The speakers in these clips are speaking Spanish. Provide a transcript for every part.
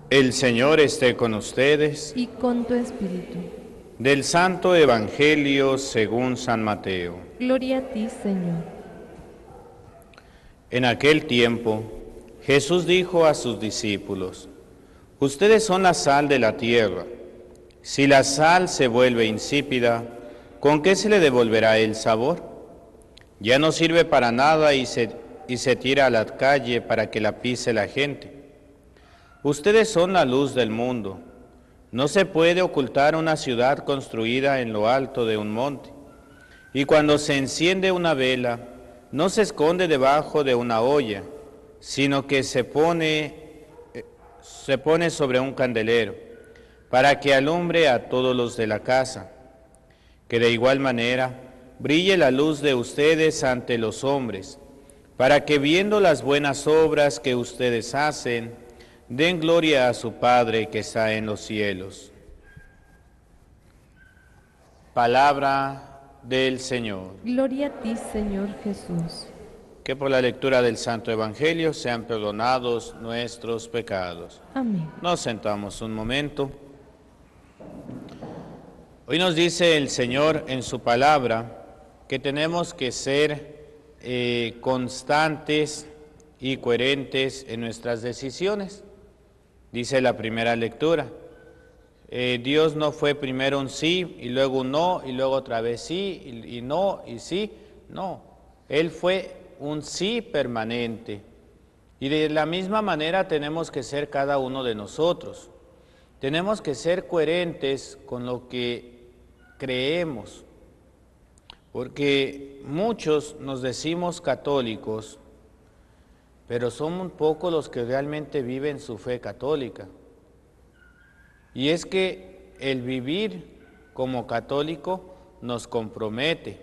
El Señor esté con ustedes. Y con tu espíritu. Del Santo Evangelio según San Mateo. Gloria a ti, Señor. En aquel tiempo, Jesús dijo a sus discípulos: Ustedes son la sal de la tierra. Si la sal se vuelve insípida, ¿con qué se le devolverá el sabor? Ya no sirve para nada y se tira a la calle para que la pise la gente. Ustedes son la luz del mundo. No se puede ocultar una ciudad construida en lo alto de un monte. Y cuando se enciende una vela, no se esconde debajo de una olla, sino que se pone sobre un candelero, para que alumbre a todos los de la casa. Que de igual manera brille la luz de ustedes ante los hombres, para que viendo las buenas obras que ustedes hacen, den gloria a su Padre que está en los cielos. Palabra del Señor. Gloria a ti, Señor Jesús. Que por la lectura del Santo Evangelio sean perdonados nuestros pecados. Amén. Nos sentamos un momento. Hoy nos dice el Señor en su palabra que tenemos que ser constantes y coherentes en nuestras decisiones. Dice la primera lectura, Dios no fue primero un sí y luego un no y luego otra vez sí y no y sí, no, Él fue un sí permanente. Y de la misma manera tenemos que ser cada uno de nosotros. Tenemos que ser coherentes con lo que creemos, porque muchos nos decimos católicos, pero son un poco los que realmente viven su fe católica. Y es que el vivir como católico nos compromete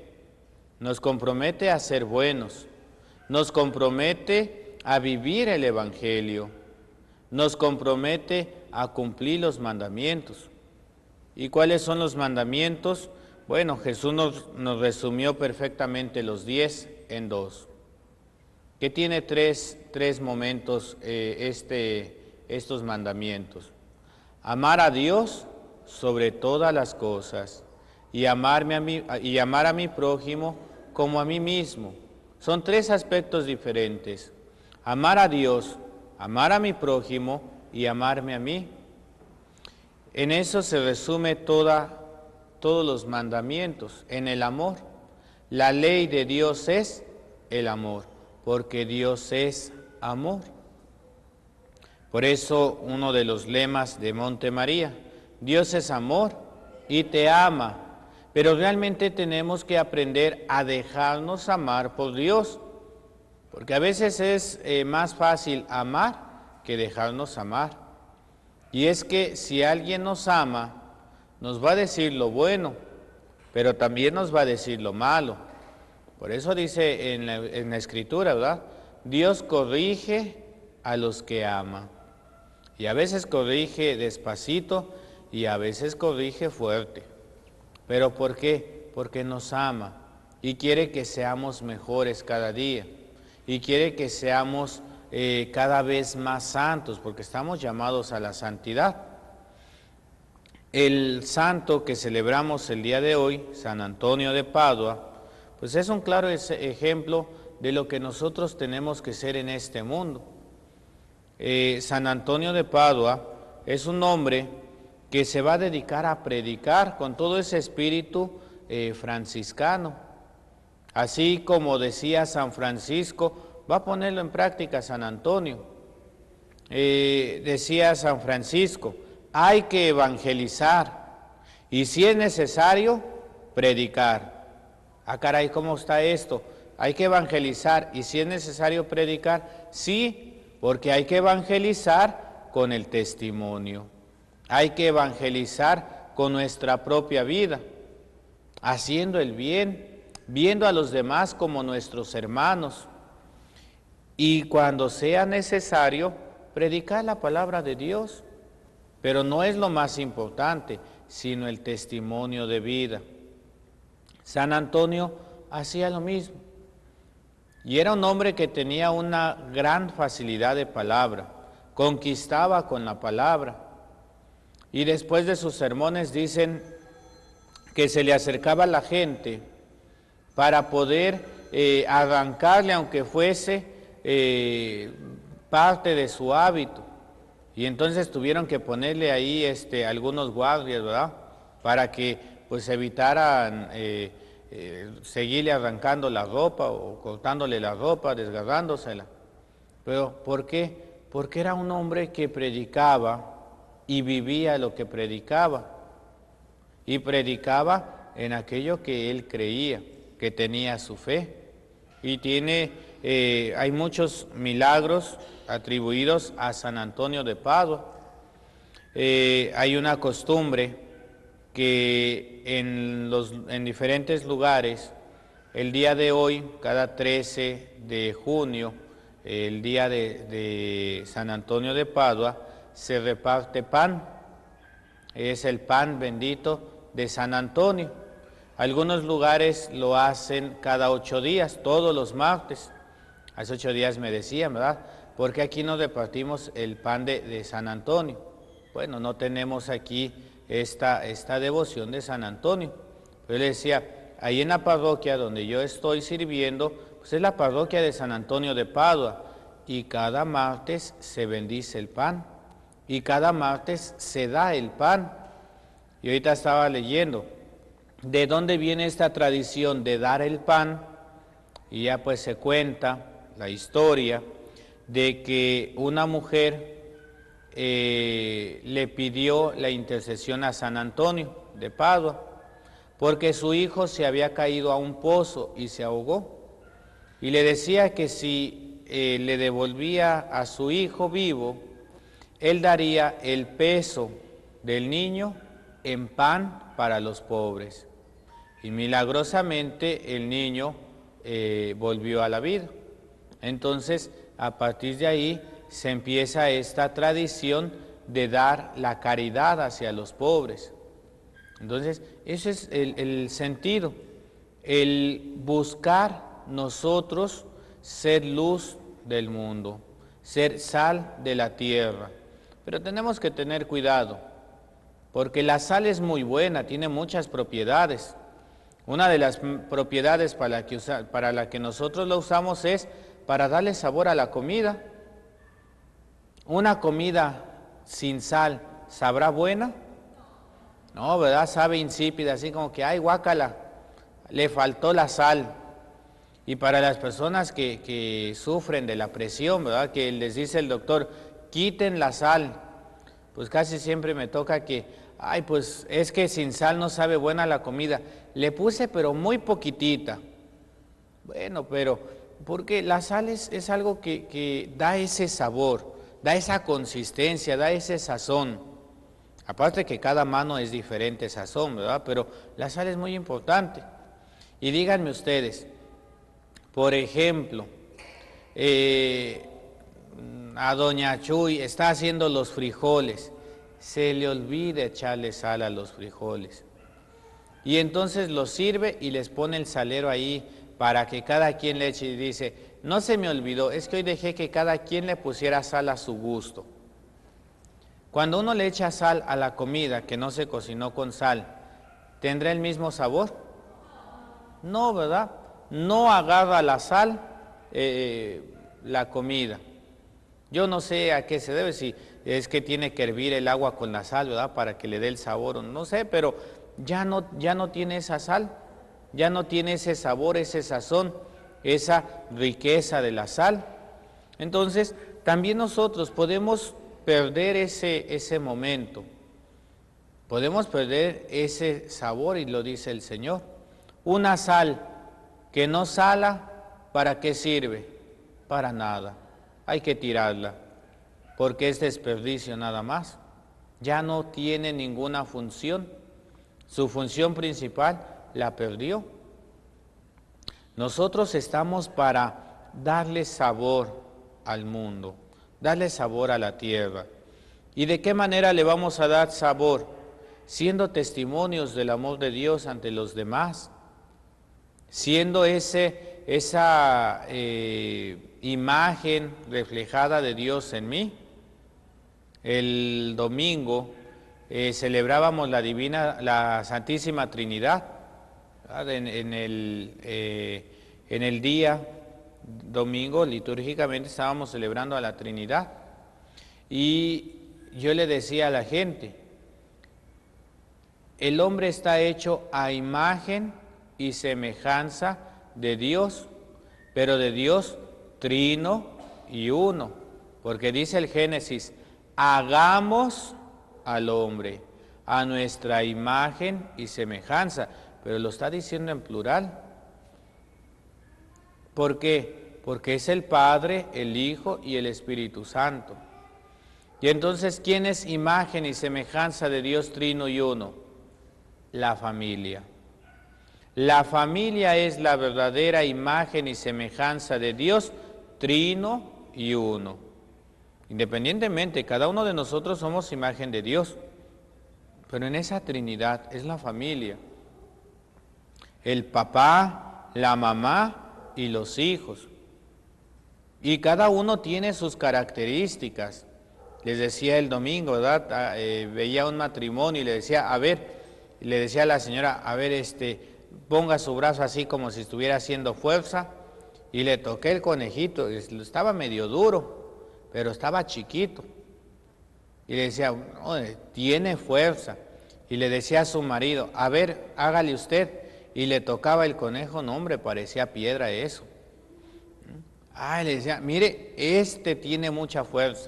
a ser buenos, nos compromete a vivir el Evangelio, nos compromete a cumplir los mandamientos. ¿Y cuáles son los mandamientos? Bueno, Jesús nos resumió perfectamente los 10 en 2. Que tiene tres momentos estos mandamientos. Amar a Dios sobre todas las cosas y amar a mi prójimo como a mí mismo. Son 3 aspectos diferentes. Amar a Dios, amar a mi prójimo y amarme a mí. En eso se resume todos los mandamientos, en el amor. La ley de Dios es el amor, porque Dios es amor. Por eso uno de los lemas de Monte María, Dios es amor y te ama, pero realmente tenemos que aprender a dejarnos amar por Dios, porque a veces es más fácil amar que dejarnos amar. Y es que si alguien nos ama, nos va a decir lo bueno, pero también nos va a decir lo malo. Por eso dice en la Escritura, ¿verdad? Dios corrige a los que ama. Y a veces corrige despacito y a veces corrige fuerte. ¿Pero por qué? Porque nos ama y quiere que seamos mejores cada día. Y quiere que seamos cada vez más santos, porque estamos llamados a la santidad. El santo que celebramos el día de hoy, San Antonio de Padua, pues es un claro ejemplo de lo que nosotros tenemos que ser en este mundo. San Antonio de Padua es un hombre que se va a dedicar a predicar con todo ese espíritu franciscano. Así como decía San Francisco, va a ponerlo en práctica San Antonio. Decía San Francisco, hay que evangelizar y si es necesario, predicar. Ah, caray, ¿cómo está esto? Hay que evangelizar y si es necesario predicar, sí, porque hay que evangelizar con el testimonio. Hay que evangelizar con nuestra propia vida, haciendo el bien, viendo a los demás como nuestros hermanos. Y cuando sea necesario, predicar la palabra de Dios. Pero no es lo más importante, sino el testimonio de vida. San Antonio hacía lo mismo. Y era un hombre que tenía una gran facilidad de palabra. conquistaba con la palabra. Y después de sus sermones dicen que se le acercaba a la gente para poder arrancarle, aunque fuese parte de su hábito. Y entonces tuvieron que ponerle ahí algunos guardias, ¿verdad? Para que pues evitaran seguirle arrancando la ropa o cortándole la ropa, desgarrándosela. Pero ¿por qué? Porque era un hombre que predicaba y vivía lo que predicaba. Y predicaba en aquello que él creía, que tenía su fe. Y hay muchos milagros atribuidos a San Antonio de Padua. Hay una costumbre que en diferentes lugares, el día de hoy, cada 13 de junio, el día de San Antonio de Padua, se reparte pan. Es el pan bendito de San Antonio. Algunos lugares lo hacen cada 8 días, todos los martes. Hace 8 días me decían, ¿verdad? Porque aquí no repartimos el pan de San Antonio. Bueno, no tenemos aquí esta devoción de San Antonio. Yo le decía, ahí en la parroquia donde yo estoy sirviendo, pues es la parroquia de San Antonio de Padua, y cada martes se bendice el pan, y cada martes se da el pan. Y ahorita estaba leyendo, ¿de dónde viene esta tradición de dar el pan? Y ya pues se cuenta la historia de que una mujer le pidió la intercesión a San Antonio de Padua, porque su hijo se había caído a un pozo y se ahogó, y le decía que si le devolvía a su hijo vivo, él daría el peso del niño en pan para los pobres. Y milagrosamente el niño volvió a la vida. Entonces, a partir de ahí se empieza esta tradición de dar la caridad hacia los pobres. Entonces, ese es el sentido, el buscar nosotros ser luz del mundo, ser sal de la tierra. Pero tenemos que tener cuidado, porque la sal es muy buena, tiene muchas propiedades. Una de las propiedades para la que nosotros la usamos es para darle sabor a la comida. Una comida sin sal, ¿sabrá buena? No, ¿verdad? Sabe insípida, así como que, ay, guácala, le faltó la sal. Y para las personas que sufren de la presión, ¿verdad? Que les dice el doctor, quiten la sal, pues casi siempre me toca que, ay, pues es que sin sal no sabe buena la comida. Le puse pero muy poquitita. Bueno, pero porque la sal es algo que da ese sabor, da esa consistencia, da ese sazón. Aparte que cada mano es diferente sazón, ¿verdad? Pero la sal es muy importante. Y díganme ustedes, por ejemplo, a doña Chuy está haciendo los frijoles, se le olvida echarle sal a los frijoles. Y entonces los sirve y les pone el salero ahí para que cada quien le eche, y dice, no se me olvidó, es que hoy dejé que cada quien le pusiera sal a su gusto. Cuando uno le echa sal a la comida que no se cocinó con sal, ¿tendrá el mismo sabor? No, ¿verdad? No agarra la sal la comida. Yo no sé a qué se debe, si es que tiene que hervir el agua con la sal, ¿verdad? Para que le dé el sabor, no sé, pero ya no tiene esa sal, ya no tiene ese sabor, ese sazón, esa riqueza de la sal. Entonces, también nosotros podemos perder ese momento, podemos perder ese sabor, y lo dice el Señor. Una sal que no sala, ¿para qué sirve? Para nada, hay que tirarla, porque es desperdicio nada más, ya no tiene ninguna función, su función principal la perdió. Nosotros estamos para darle sabor al mundo, darle sabor a la tierra. ¿Y de qué manera le vamos a dar sabor? Siendo testimonios del amor de Dios ante los demás, siendo esa imagen reflejada de Dios en mí. el domingo celebrábamos la Santísima Trinidad, en el día domingo litúrgicamente estábamos celebrando a la Trinidad, y yo le decía a la gente, el hombre está hecho a imagen y semejanza de Dios, pero de Dios trino y uno, porque dice el Génesis, hagamos al hombre a nuestra imagen y semejanza, pero lo está diciendo en plural. ¿Por qué? Porque es el Padre, el Hijo y el Espíritu Santo. Y entonces, ¿quién es imagen y semejanza de Dios trino y uno? La familia. La familia es la verdadera imagen y semejanza de Dios trino y uno. Independientemente, cada uno de nosotros somos imagen de Dios, pero en esa Trinidad es la familia. El papá, la mamá y los hijos. Y cada uno tiene sus características. Les decía el domingo, ¿verdad? Veía un matrimonio y le decía, a ver, le decía a la señora, a ver, ponga su brazo así como si estuviera haciendo fuerza, y le toqué el conejito, estaba medio duro, pero estaba chiquito. Y le decía, no, tiene fuerza. Y le decía a su marido, a ver, hágale usted. Y le tocaba el conejo, no hombre, parecía piedra eso. Le decía, mire, tiene mucha fuerza.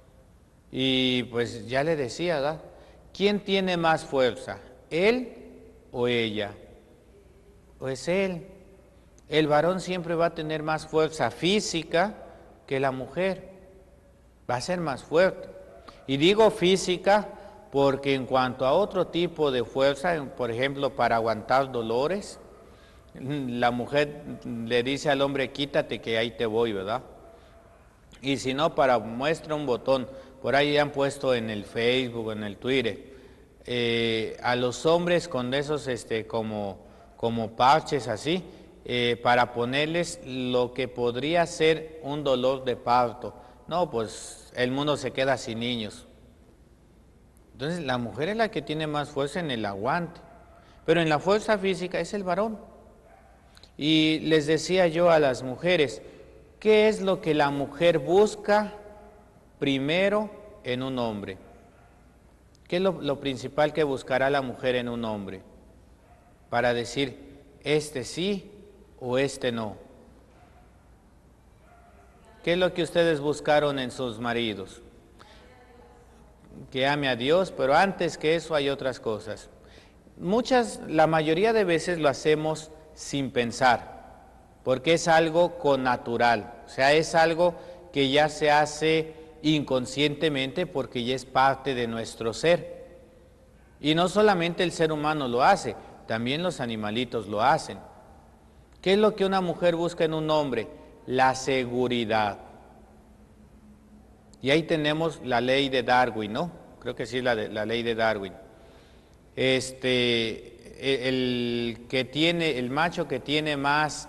Y pues ya le decía, ¿verdad? ¿Quién tiene más fuerza? ¿Él o ella? Pues él. El varón siempre va a tener más fuerza física que la mujer. Va a ser más fuerte. Y digo física porque en cuanto a otro tipo de fuerza, por ejemplo, para aguantar dolores, la mujer le dice al hombre, quítate que ahí te voy, ¿verdad? Y si no, muestra un botón. Por ahí han puesto en el Facebook, en el Twitter, a los hombres con esos como parches así, para ponerles lo que podría ser un dolor de parto. No, pues el mundo se queda sin niños. Entonces la mujer es la que tiene más fuerza en el aguante, pero en la fuerza física es el varón. Y les decía yo a las mujeres, ¿qué es lo que la mujer busca primero en un hombre? ¿Qué es lo principal que buscará la mujer en un hombre? Para decir, sí o no. ¿Qué es lo que ustedes buscaron en sus maridos? Que ame a Dios, pero antes que eso hay otras cosas. La mayoría de veces lo hacemos sin pensar, porque es algo connatural, o sea, es algo que ya se hace inconscientemente porque ya es parte de nuestro ser. Y no solamente el ser humano lo hace, también los animalitos lo hacen. ¿Qué es lo que una mujer busca en un hombre? La seguridad. Y ahí tenemos la ley de Darwin, ¿no? Creo que sí es la ley de Darwin. El macho que tiene más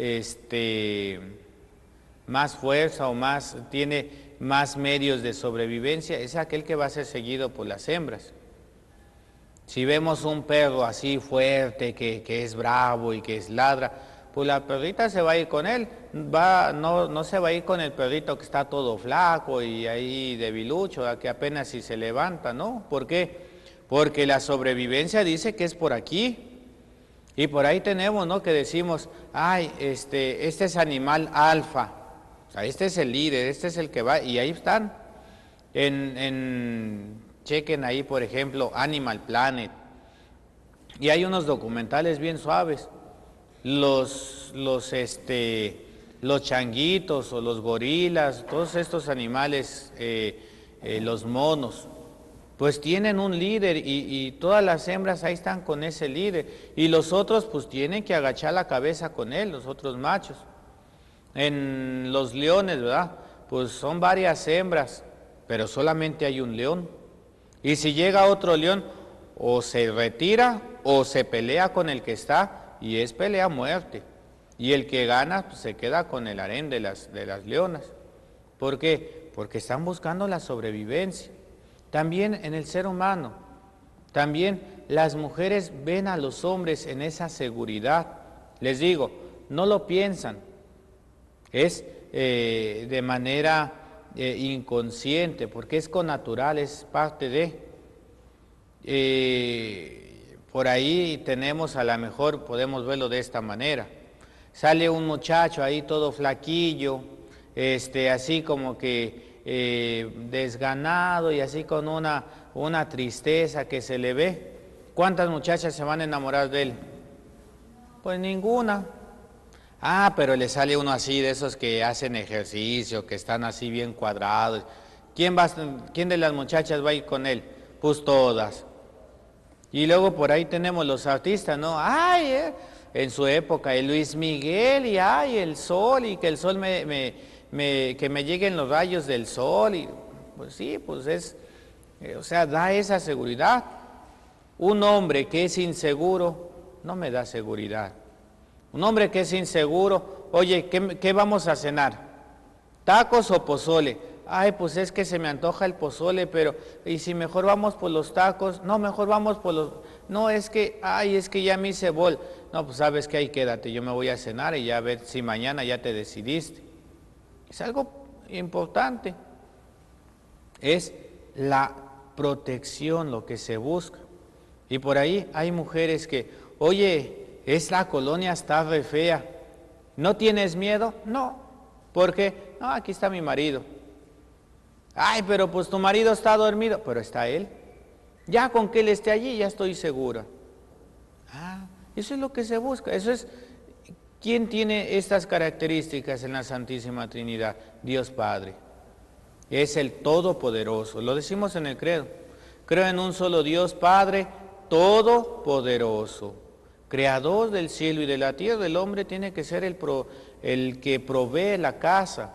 fuerza o tiene más medios de sobrevivencia es aquel que va a ser seguido por las hembras. Si vemos un perro así fuerte, que es bravo y que es ladra, pues la perrita se va a ir con él, no se va a ir con el perrito que está todo flaco y ahí debilucho, que apenas si se levanta, ¿no? ¿Por qué? Porque la sobrevivencia dice que es por aquí, y por ahí tenemos, ¿no? Que decimos, este es animal alfa, o sea, este es el líder, este es el que va, y ahí están, chequen ahí, por ejemplo, Animal Planet, y hay unos documentales bien suaves. Los changuitos o los gorilas, todos estos animales, los monos, pues tienen un líder y todas las hembras ahí están con ese líder, y los otros pues tienen que agachar la cabeza con él, los otros machos. En los leones, ¿verdad? Pues son varias hembras, pero solamente hay un león. Y si llega otro león, o se retira o se pelea con el que está, y es pelea a muerte. Y el que gana pues, se queda con el harén de las leonas. ¿Por qué? Porque están buscando la sobrevivencia. también en el ser humano. También las mujeres ven a los hombres en esa seguridad. Les digo, no lo piensan, es de manera inconsciente, porque es connatural, es parte de. Por ahí tenemos, a lo mejor podemos verlo de esta manera. Sale un muchacho ahí todo flaquillo, así como que desganado y así con una tristeza que se le ve. ¿Cuántas muchachas se van a enamorar de él? Pues ninguna. Ah, pero le sale uno así de esos que hacen ejercicio, que están así bien cuadrados. ¿Quién de las muchachas va a ir con él? Pues todas. Y luego por ahí tenemos los artistas, ¿no? Ay, en su época, el Luis Miguel, y ay, el sol, y que el sol que me lleguen los rayos del sol, y pues sí, pues es, o sea, da esa seguridad. Un hombre que es inseguro no me da seguridad. Un hombre que es inseguro, oye, ¿qué vamos a cenar? ¿Tacos o pozole? Ay, pues es que se me antoja el pozole, pero ¿y si mejor vamos por los tacos? No, mejor vamos por los... No, es que, ay, es que ya me hice bol. No, pues sabes que ahí quédate, yo me voy a cenar y ya a ver si mañana ya te decidiste. Es algo importante. Es la protección lo que se busca. Y por ahí hay mujeres que, oye, la colonia está re fea. ¿No tienes miedo? No. ¿Por qué? No, aquí está mi marido. Ay, pero pues tu marido está dormido, pero está él. Ya con que él esté allí, ya estoy segura. Ah, eso es lo que se busca. Eso es, ¿quién tiene estas características en la Santísima Trinidad? Dios Padre. Es el Todopoderoso. Lo decimos en el credo. Creo en un solo Dios Padre Todopoderoso, Creador del cielo y de la tierra. El hombre tiene que ser el que provee la casa.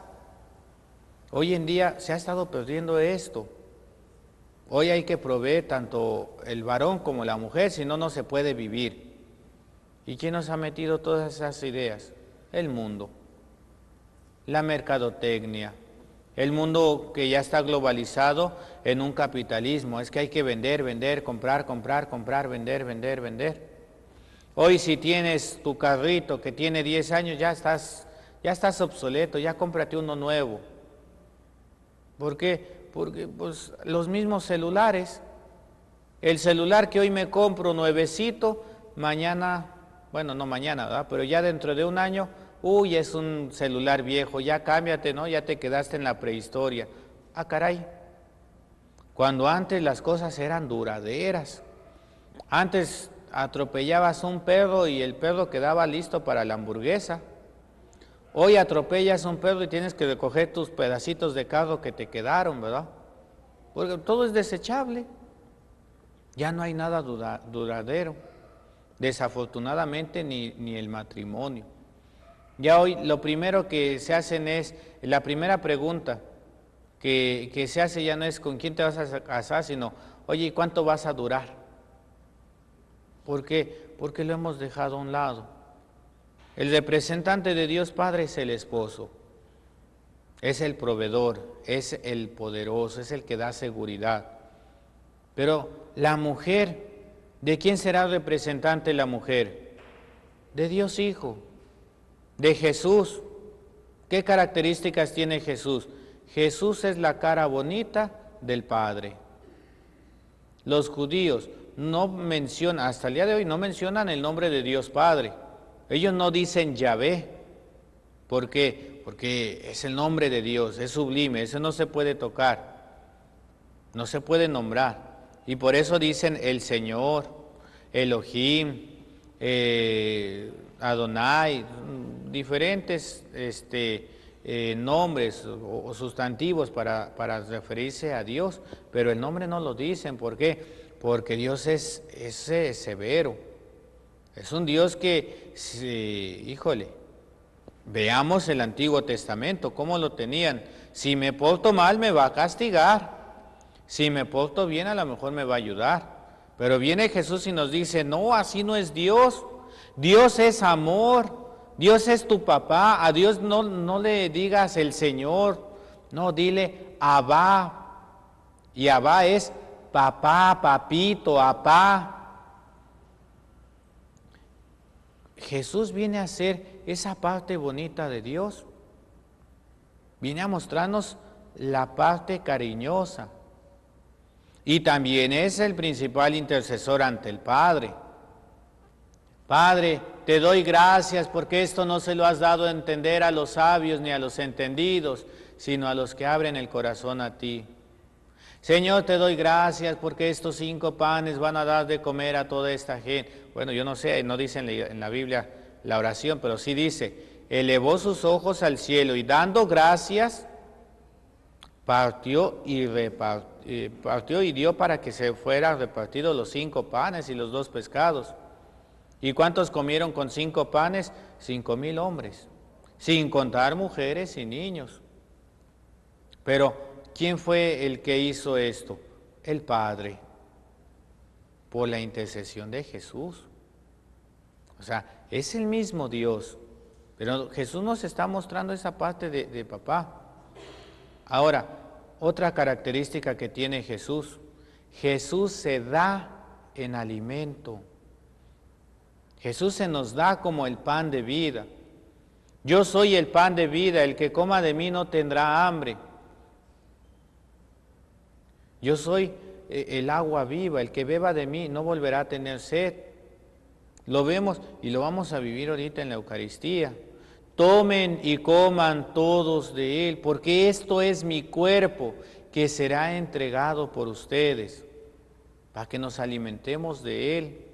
Hoy en día se ha estado perdiendo esto. Hoy hay que proveer tanto el varón como la mujer, si no, no se puede vivir. ¿Y quién nos ha metido todas esas ideas? El mundo, la mercadotecnia, el mundo que ya está globalizado en un capitalismo. Es que hay que vender, vender, comprar, comprar, comprar, vender, vender, vender. Hoy si tienes tu carrito que tiene 10 años, ya estás obsoleto, ya cómprate uno nuevo. ¿Por qué? Porque pues, los mismos celulares. El celular que hoy me compro nuevecito, mañana, bueno, no mañana, ¿verdad? Pero ya dentro de un año, uy, es un celular viejo, ya cámbiate, ¿no? Ya te quedaste en la prehistoria. Ah, caray. Cuando antes las cosas eran duraderas. Antes atropellabas un perro y el perro quedaba listo para la hamburguesa. Hoy atropellas a un perro y tienes que recoger tus pedacitos de carro que te quedaron, ¿verdad? Porque todo es desechable. Ya no hay nada duradero. Desafortunadamente ni el matrimonio. Ya hoy lo primero que se hacen es, la primera pregunta que se hace ya no es con quién te vas a casar, sino, oye, ¿y cuánto vas a durar? ¿Por qué? Porque lo hemos dejado a un lado. El representante de Dios Padre es el esposo, es el proveedor, es el poderoso, es el que da seguridad. Pero la mujer, ¿de quién será representante la mujer? De Dios Hijo, de Jesús. ¿Qué características tiene Jesús? Jesús es la cara bonita del Padre. Los judíos no mencionan, hasta el día de hoy no mencionan el nombre de Dios Padre. Ellos no dicen Yahvé. ¿Por qué? Porque es el nombre de Dios, es sublime, eso no se puede tocar, no se puede nombrar. Y por eso dicen el Señor, Elohim, Adonai, diferentes nombres o sustantivos para referirse a Dios, pero el nombre no lo dicen. ¿Por qué? Porque Dios es severo. Es un Dios que, híjole, veamos el Antiguo Testamento, cómo lo tenían. Si me porto mal me va a castigar, si me porto bien a lo mejor me va a ayudar. Pero viene Jesús y nos dice, no, así no es Dios. Dios es amor, Dios es tu papá. A Dios no le digas el Señor, no, dile Abba. Y Abba es papá, papito, apá. Jesús viene a ser esa parte bonita de Dios. Viene a mostrarnos la parte cariñosa. Y también es el principal intercesor ante el Padre. Padre, te doy gracias porque esto no se lo has dado a entender a los sabios ni a los entendidos, sino a los que abren el corazón a ti. Señor, te doy gracias porque estos 5 panes van a dar de comer a toda esta gente. Bueno, yo no sé, no dice en la Biblia la oración, pero sí dice, elevó sus ojos al cielo y dando gracias, partió y dio para que se fueran repartidos los 5 panes y los 2 pescados. ¿Y cuántos comieron con 5 panes? 5,000 hombres, sin contar mujeres y niños. Pero, ¿quién fue el que hizo esto? El Padre, por la intercesión de Jesús. O sea, es el mismo Dios, pero Jesús nos está mostrando esa parte de papá. Ahora, otra característica que tiene Jesús, Jesús se da en alimento. Jesús se nos da como el pan de vida. Yo soy el pan de vida, el que coma de mí no tendrá hambre. Yo soy el agua viva, el que beba de mí no volverá a tener sed. Lo vemos y lo vamos a vivir ahorita en la Eucaristía. Tomen y coman todos de él, porque esto es mi cuerpo que será entregado por ustedes, para que nos alimentemos de él.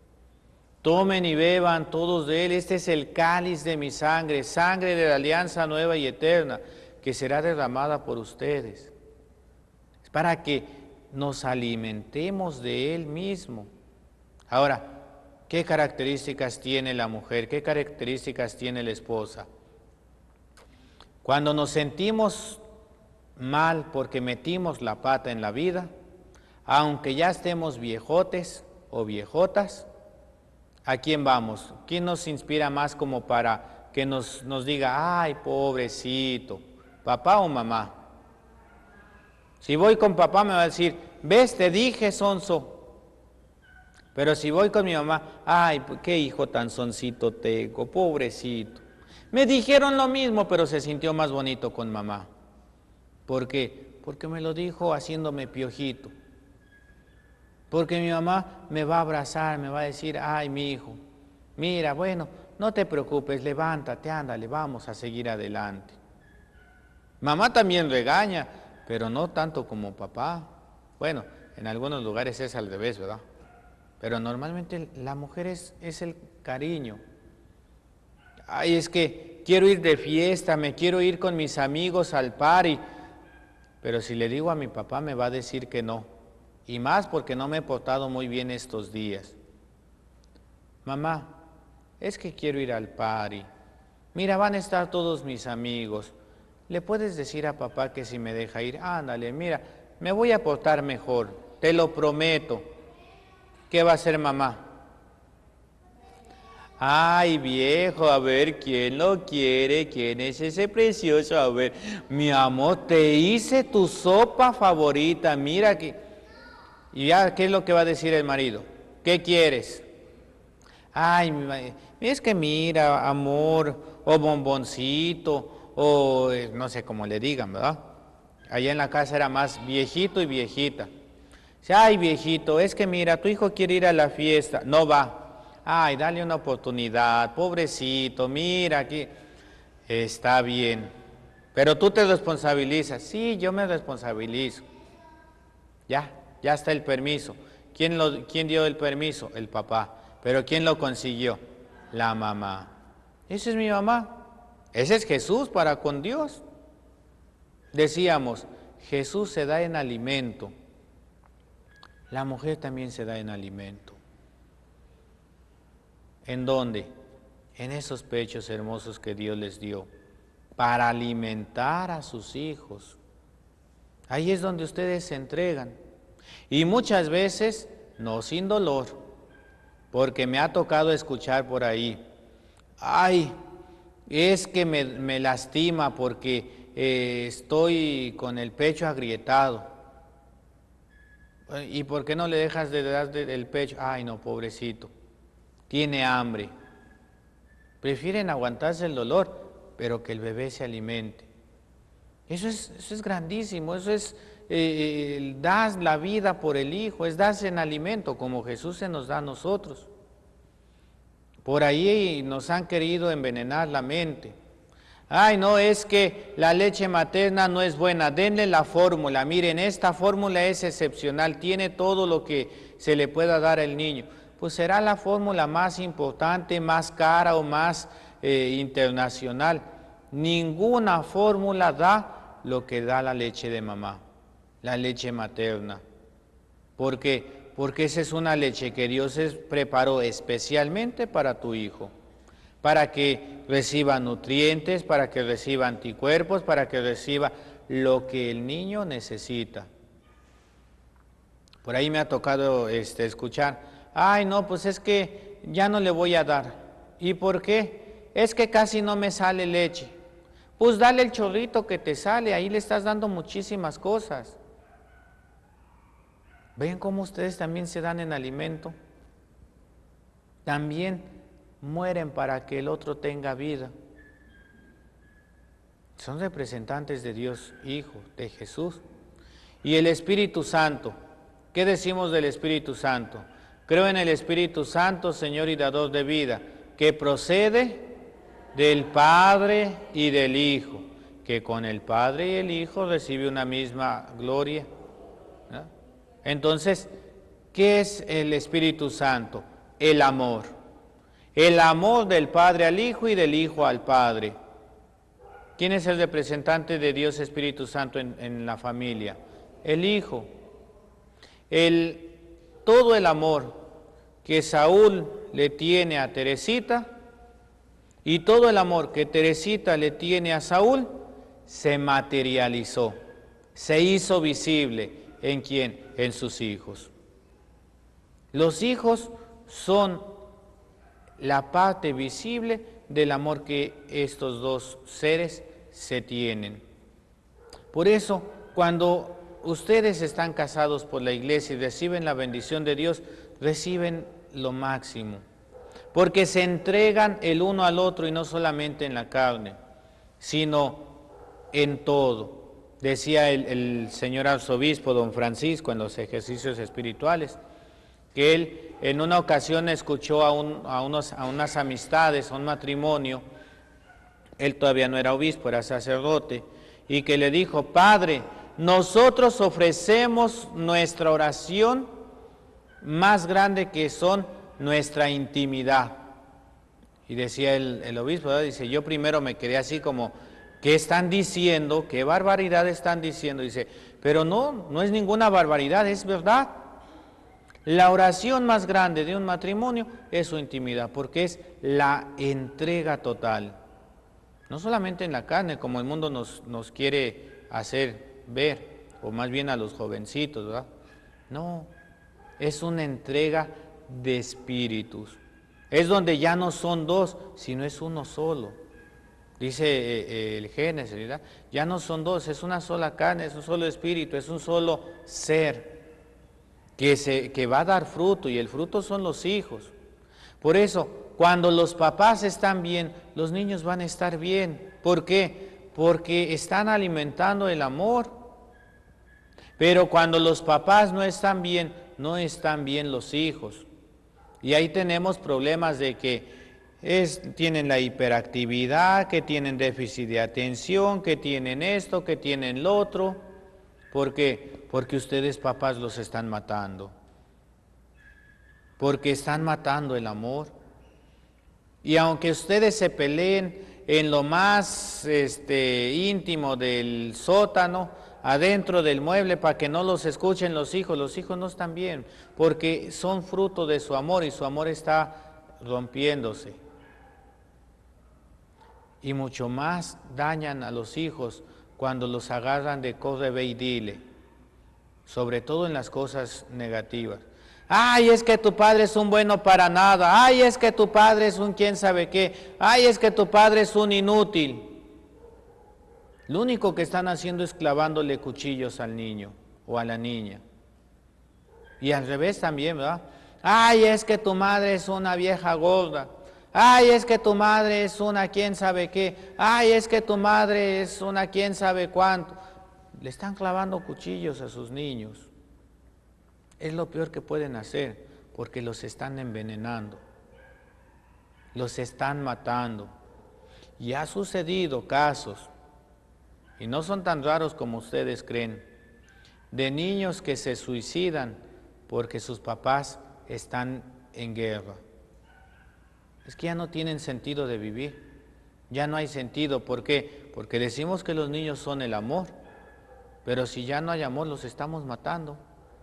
Tomen y beban todos de él, este es el cáliz de mi sangre, sangre de la alianza nueva y eterna, que será derramada por ustedes. Es para que nos alimentemos de él mismo. Ahora, ¿qué características tiene la mujer? ¿Qué características tiene la esposa? Cuando nos sentimos mal porque metimos la pata en la vida, aunque ya estemos viejotes o viejotas, ¿a quién vamos? ¿Quién nos inspira más como para que nos diga, ay, pobrecito, papá o mamá? Si voy con papá me va a decir, ves, te dije, sonso. Pero si voy con mi mamá, ay, qué hijo tan soncito tengo, pobrecito. Me dijeron lo mismo, pero se sintió más bonito con mamá. ¿Por qué? Porque me lo dijo haciéndome piojito. Porque mi mamá me va a abrazar, me va a decir, ay, mi hijo, mira, bueno, no te preocupes, levántate, ándale, vamos a seguir adelante. Mamá también regaña, pero no tanto como papá. Bueno, en algunos lugares es al revés, ¿verdad? Pero normalmente la mujer es el cariño. Ay, es que quiero ir de fiesta, me quiero ir con mis amigos al party. Pero si le digo a mi papá me va a decir que no. Y más porque no me he portado muy bien estos días. Mamá, es que quiero ir al party. Mira, van a estar todos mis amigos. ¿Le puedes decir a papá que si me deja ir? Ándale, mira, me voy a portar mejor, te lo prometo. ¿Qué va a hacer mamá? Ay, viejo, a ver, ¿quién lo quiere? ¿Quién es ese precioso? A ver, mi amor, te hice tu sopa favorita, mira que... Y ya, ¿qué es lo que va a decir el marido? ¿Qué quieres? Ay, es que mira, amor, o bomboncito, o no sé cómo le digan, ¿verdad? Allá en la casa era más viejito y viejita. Ay, viejito, es que mira, tu hijo quiere ir a la fiesta, no va. Ay, dale una oportunidad, pobrecito, mira aquí. Está bien, pero tú te responsabilizas. Sí, yo me responsabilizo. Ya está el permiso. ¿Quién dio el permiso? El papá. ¿Pero quién lo consiguió? La mamá. Esa es mi mamá. Ese es Jesús para con Dios. Decíamos, Jesús se da en alimento. La mujer también se da en alimento. ¿En dónde? En esos pechos hermosos que Dios les dio para alimentar a sus hijos. Ahí es donde ustedes se entregan. Y muchas veces, no sin dolor, porque me ha tocado escuchar por ahí, ay, es que me lastima porque estoy con el pecho agrietado. ¿Y por qué no le dejas de dar del pecho? Ay, no, pobrecito, tiene hambre. Prefieren aguantarse el dolor, pero que el bebé se alimente. Eso es grandísimo, eso es das la vida por el hijo, es darse en alimento, como Jesús se nos da a nosotros. Por ahí nos han querido envenenar la mente. Ay, no, es que la leche materna no es buena, denle la fórmula. Miren, esta fórmula es excepcional, tiene todo lo que se le pueda dar al niño. Pues será la fórmula más importante, más cara o más internacional. Ninguna fórmula da lo que da la leche de mamá, la leche materna. ¿Por qué? Porque esa es una leche que Dios preparó especialmente para tu hijo, para que reciba nutrientes, para que reciba anticuerpos, para que reciba lo que el niño necesita. Por ahí me ha tocado escuchar, ay no, pues es que ya no le voy a dar. ¿Y por qué? Es que casi no me sale leche. Pues dale el chorrito que te sale, ahí le estás dando muchísimas cosas. ¿Ven cómo ustedes también se dan en alimento? También mueren para que el otro tenga vida. Son representantes de Dios Hijo, de Jesús. Y el Espíritu Santo, ¿qué decimos del Espíritu Santo? Creo en el Espíritu Santo, Señor y dador de vida, que procede del Padre y del Hijo, que con el Padre y el Hijo recibe una misma gloria. ¿No? Entonces, ¿qué es el Espíritu Santo? El amor. El amor del Padre al Hijo y del Hijo al Padre. ¿Quién es el representante de Dios Espíritu Santo en la familia? El Hijo. Todo el amor que Saúl le tiene a Teresita y todo el amor que Teresita le tiene a Saúl se materializó, se hizo visible. ¿En quién? En sus hijos. Los hijos son la parte visible del amor que estos dos seres se tienen. Por eso, cuando ustedes están casados por la iglesia y reciben la bendición de Dios, reciben lo máximo, porque se entregan el uno al otro y no solamente en la carne, sino en todo. Decía el señor arzobispo don Francisco en los ejercicios espirituales, que él en una ocasión escuchó a unas amistades, a un matrimonio, él todavía no era obispo, era sacerdote, y que le dijo, Padre, nosotros ofrecemos nuestra oración más grande que son nuestra intimidad. Y decía el obispo, ¿verdad? Dice, yo primero me quedé así como, ¿qué están diciendo? ¿Qué barbaridad están diciendo? Dice, pero no es ninguna barbaridad, es verdad. La oración más grande de un matrimonio es su intimidad, porque es la entrega total. No solamente en la carne, como el mundo nos quiere hacer ver, o más bien a los jovencitos, ¿verdad? No, es una entrega de espíritus. Es donde ya no son dos, sino es uno solo. Dice el Génesis, ¿verdad? Ya no son dos, es una sola carne, es un solo espíritu, es un solo ser que va a dar fruto, y el fruto son los hijos. Por eso, cuando los papás están bien, los niños van a estar bien. ¿Por qué? Porque están alimentando el amor. Pero cuando los papás no están bien, no están bien los hijos. Y ahí tenemos problemas de que tienen la hiperactividad, que tienen déficit de atención, que tienen esto, que tienen lo otro. ¿Por qué? Porque ustedes papás los están matando. Porque están matando el amor. Y aunque ustedes se peleen en lo más íntimo del sótano, adentro del mueble, para que no los escuchen los hijos no están bien, porque son fruto de su amor y su amor está rompiéndose. Y mucho más dañan a los hijos cuando los agarran de corre, ve y dile, sobre todo en las cosas negativas. Ay, es que tu padre es un bueno para nada. Ay, es que tu padre es un quién sabe qué. Ay, es que tu padre es un inútil. Lo único que están haciendo es clavándole cuchillos al niño o a la niña. Y al revés también, ¿verdad? Ay, es que tu madre es una vieja gorda. Ay, es que tu madre es una quién sabe qué. Ay, es que tu madre es una quién sabe cuánto. Le están clavando cuchillos a sus niños. Es lo peor que pueden hacer, porque los están envenenando. Los están matando. Y ha sucedido casos, y no son tan raros como ustedes creen, de niños que se suicidan porque sus papás están en guerra. Es que ya no tienen sentido de vivir, ya no hay sentido. ¿Por qué? Porque decimos que los niños son el amor, pero si ya no hay amor, los estamos matando.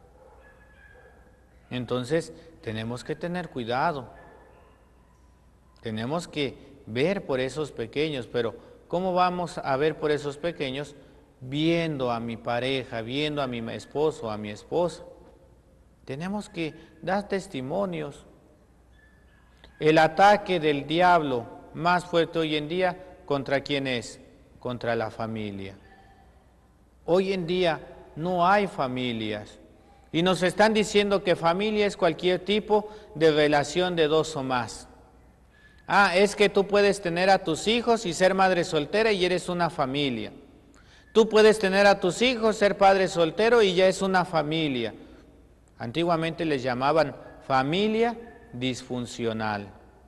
Entonces, tenemos que tener cuidado, tenemos que ver por esos pequeños, pero ¿cómo vamos a ver por esos pequeños? Viendo a mi pareja, viendo a mi esposo, a mi esposa. Tenemos que dar testimonios. El ataque del diablo más fuerte hoy en día, ¿contra quién es? Contra la familia. Hoy en día no hay familias. Y nos están diciendo que familia es cualquier tipo de relación de dos o más. Ah, es que tú puedes tener a tus hijos y ser madre soltera y eres una familia. Tú puedes tener a tus hijos, ser padre soltero y ya es una familia. Antiguamente les llamaban familia disfuncional.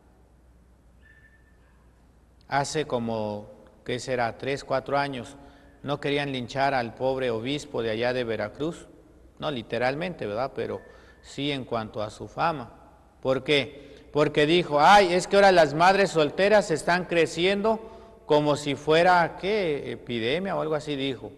Hace como, ¿qué será? 3, 4 años, no querían linchar al pobre obispo de allá de Veracruz. No literalmente, ¿verdad? Pero sí en cuanto a su fama. ¿Por qué? Porque dijo, ay, es que ahora las madres solteras están creciendo como si fuera, ¿qué? Epidemia o algo así dijo.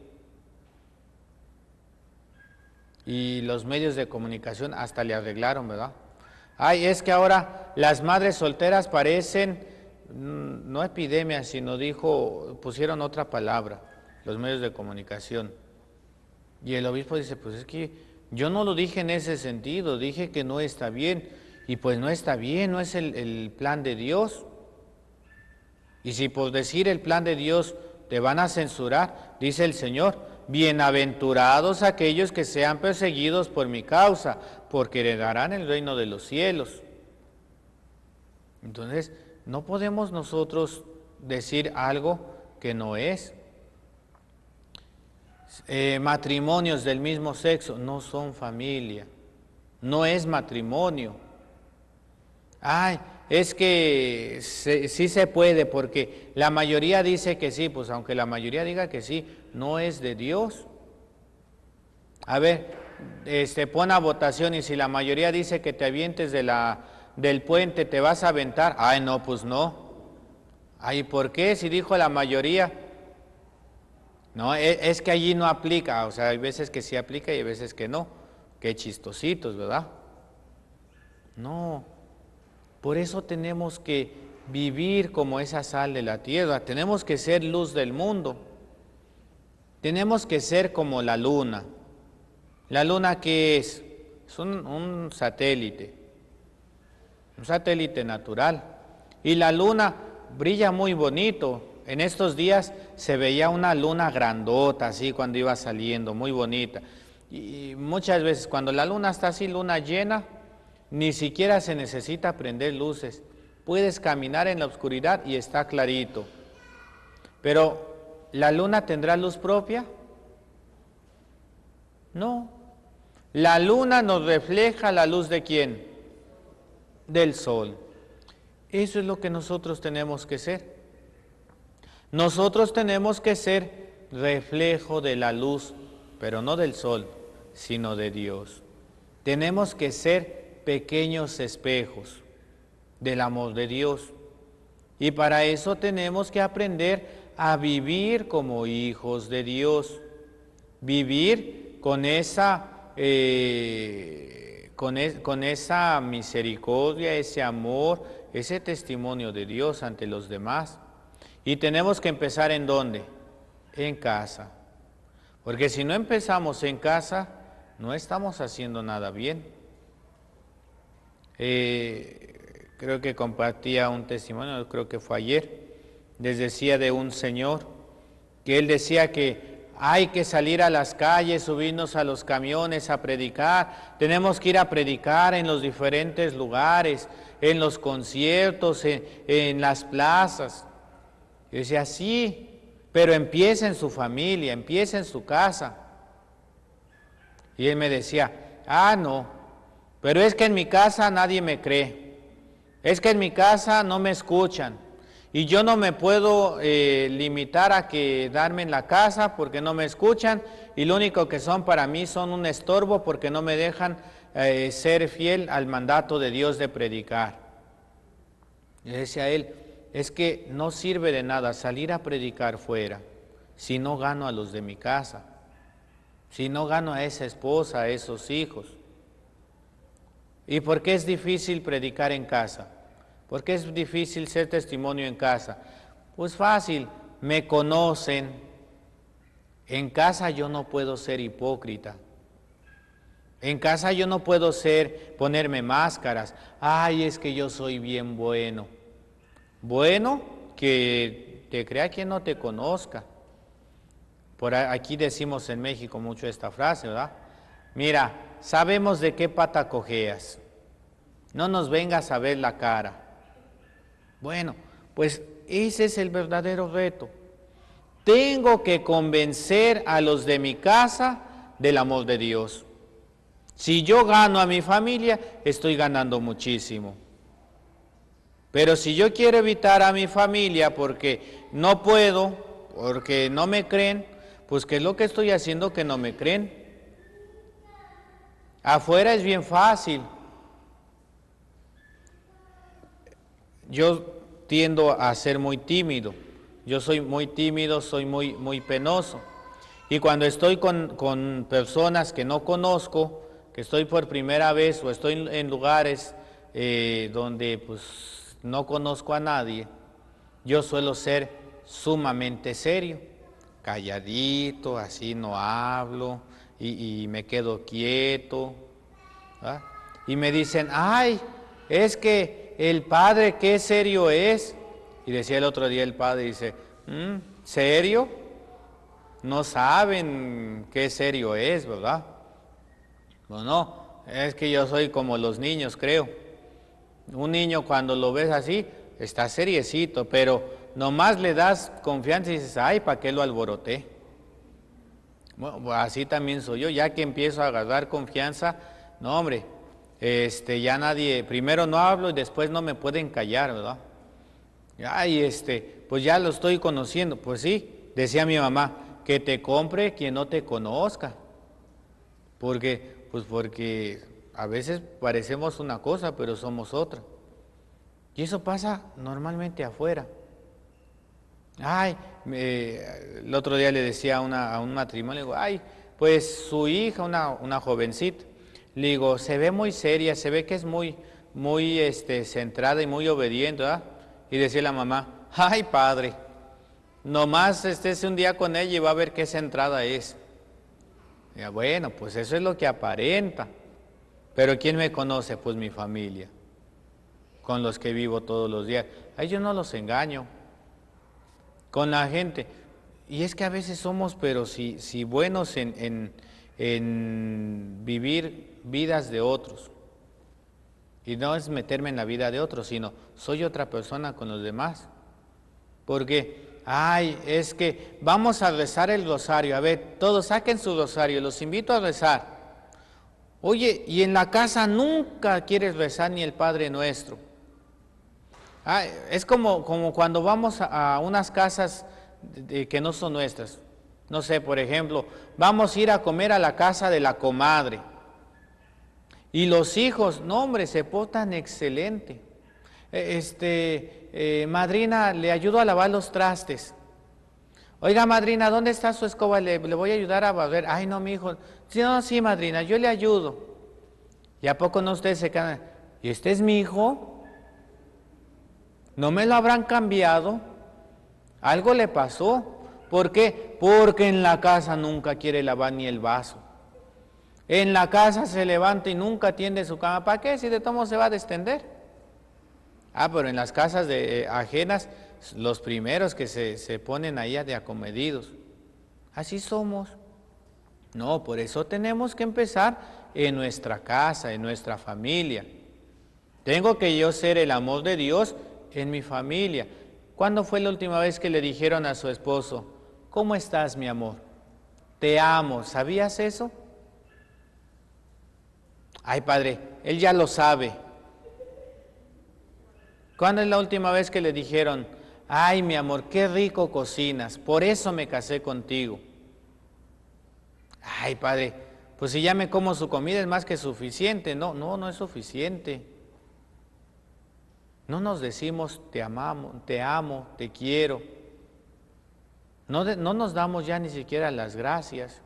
Y los medios de comunicación hasta le arreglaron, ¿verdad? Ay, es que ahora las madres solteras parecen, no epidemia, sino dijo, pusieron otra palabra, los medios de comunicación. Y el obispo dice, pues es que yo no lo dije en ese sentido, dije que no está bien. Y pues no está bien, no es el plan de Dios. Y si por decir el plan de Dios te van a censurar, dice el Señor, bienaventurados aquellos que sean perseguidos por mi causa, porque heredarán el reino de los cielos. Entonces, no podemos nosotros decir algo que no es. Matrimonios del mismo sexo no son familia, no es matrimonio. Ay, es que sí se puede, porque la mayoría dice que sí, pues aunque la mayoría diga que sí, no es de Dios. A ver, pon a votación y si la mayoría dice que te avientes del puente, ¿te vas a aventar? Ay, no, pues no. Ay, ¿por qué? Si dijo la mayoría. No, es que allí no aplica, o sea, hay veces que sí aplica y hay veces que no. Qué chistositos, ¿verdad? No, por eso tenemos que vivir como esa sal de la tierra, tenemos que ser luz del mundo, tenemos que ser como la luna. ¿La luna qué es? Es un satélite natural. Y la luna brilla muy bonito. En estos días se veía una luna grandota, así cuando iba saliendo, muy bonita. Y muchas veces cuando la luna está así, luna llena, ni siquiera se necesita prender luces. Puedes caminar en la oscuridad y está clarito. Pero, ¿la luna tendrá luz propia? No. La luna nos refleja la luz ¿de quién? Del sol. Eso es lo que nosotros tenemos que ser. Nosotros tenemos que ser reflejo de la luz, pero no del sol, sino de Dios. Tenemos que ser pequeños espejos del amor de Dios. Y para eso tenemos que aprender a vivir como hijos de Dios. Vivir con esa, con esa misericordia, ese amor, ese testimonio de Dios ante los demás. Y tenemos que empezar ¿en dónde? En casa. Porque si no empezamos en casa, no estamos haciendo nada bien. Creo que compartía un testimonio, creo que fue ayer, les decía de un señor, que él decía que hay que salir a las calles, subirnos a los camiones a predicar, tenemos que ir a predicar en los diferentes lugares, en los conciertos, en las plazas. Yo decía, sí, pero empieza en su familia, empieza en su casa. Y él me decía, no, pero es que en mi casa nadie me cree, es que en mi casa no me escuchan, y yo no me puedo limitar a quedarme en la casa porque no me escuchan, y lo único que son para mí son un estorbo porque no me dejan ser fiel al mandato de Dios de predicar. Y decía a él, es que no sirve de nada salir a predicar fuera si no gano a los de mi casa, si no gano a esa esposa, a esos hijos. ¿Y por qué es difícil predicar en casa? ¿Por qué es difícil ser testimonio en casa? Pues fácil, me conocen. En casa yo no puedo ser hipócrita. En casa yo no puedo ponerme máscaras. Ay, es que yo soy bien bueno. Bueno, que te crea quien no te conozca. Por aquí decimos en México mucho esta frase, ¿verdad? Mira, sabemos de qué pata cojeas. No nos vengas a ver la cara. Bueno, pues ese es el verdadero reto. Tengo que convencer a los de mi casa del amor de Dios. Si yo gano a mi familia, estoy ganando muchísimo. Pero si yo quiero evitar a mi familia porque no puedo, porque no me creen, pues ¿qué es lo que estoy haciendo que no me creen? Afuera es bien fácil. Yo tiendo a ser muy tímido. Yo soy muy tímido, soy muy penoso. Y cuando estoy con personas que no conozco, que estoy por primera vez o estoy en lugares donde pues no conozco a nadie, yo suelo ser sumamente serio, calladito, así no hablo y me quedo quieto, ¿verdad? Y me dicen, ay, es que el padre qué serio es. Y decía el otro día el padre, dice, ¿serio? No saben qué serio es, ¿verdad? No, es que yo soy como los niños, creo. Un niño cuando lo ves así, está seriecito, pero nomás le das confianza y dices, ay, ¿para qué lo alboroté? Bueno, así también soy yo, ya que empiezo a agarrar confianza, no hombre, ya nadie, primero no hablo y después no me pueden callar, ¿verdad? Ay, pues ya lo estoy conociendo, pues sí, decía mi mamá, que te compre quien no te conozca, porque a veces parecemos una cosa, pero somos otra. Y eso pasa normalmente afuera. Ay, el otro día le decía a un matrimonio, le digo, ay, pues su hija, una jovencita, le digo, se ve muy seria, se ve que es muy centrada y muy obediente, ¿verdad? Y decía la mamá, ay padre, nomás estése un día con ella y va a ver qué centrada es. Y bueno, pues eso es lo que aparenta. Pero ¿quién me conoce? Pues mi familia, con los que vivo todos los días. Ay, yo no los engaño. Con la gente. Y es que a veces somos, pero si buenos en vivir vidas de otros. Y no es meterme en la vida de otros, sino soy otra persona con los demás. Porque, ay, es que vamos a rezar el rosario. A ver, todos saquen su rosario, los invito a rezar. Oye, y en la casa nunca quieres rezar ni el Padre Nuestro. Es como cuando vamos a unas casas que no son nuestras. No sé, por ejemplo, vamos a ir a comer a la casa de la comadre. Y los hijos, no hombre, se portan excelente. Madrina, le ayudo a lavar los trastes. Oiga, madrina, ¿dónde está su escoba? Le voy a ayudar a barrer. Ay, no, mi hijo. Sí, no, sí, madrina, yo le ayudo. ¿Y a poco no ustedes se quedan? ¿Y este es mi hijo? ¿No me lo habrán cambiado? Algo le pasó. ¿Por qué? Porque en la casa nunca quiere lavar ni el vaso. En la casa se levanta y nunca tiende su cama. ¿Para qué? Si de todo modo se va a destender. Pero en las casas ajenas, los primeros que se ponen ahí de acomedidos. Así somos. No, por eso tenemos que empezar en nuestra casa, en nuestra familia. Tengo que yo ser el amor de Dios en mi familia. ¿Cuándo fue la última vez que le dijeron a su esposo, ¿cómo estás, mi amor? Te amo. ¿Sabías eso? Ay, padre, él ya lo sabe. ¿Cuándo es la última vez que le dijeron, ay, mi amor, qué rico cocinas, por eso me casé contigo? Ay, padre, pues si ya me como su comida es más que suficiente. No es suficiente. No nos decimos te amamos, te amo, te quiero. No nos damos ya ni siquiera las gracias.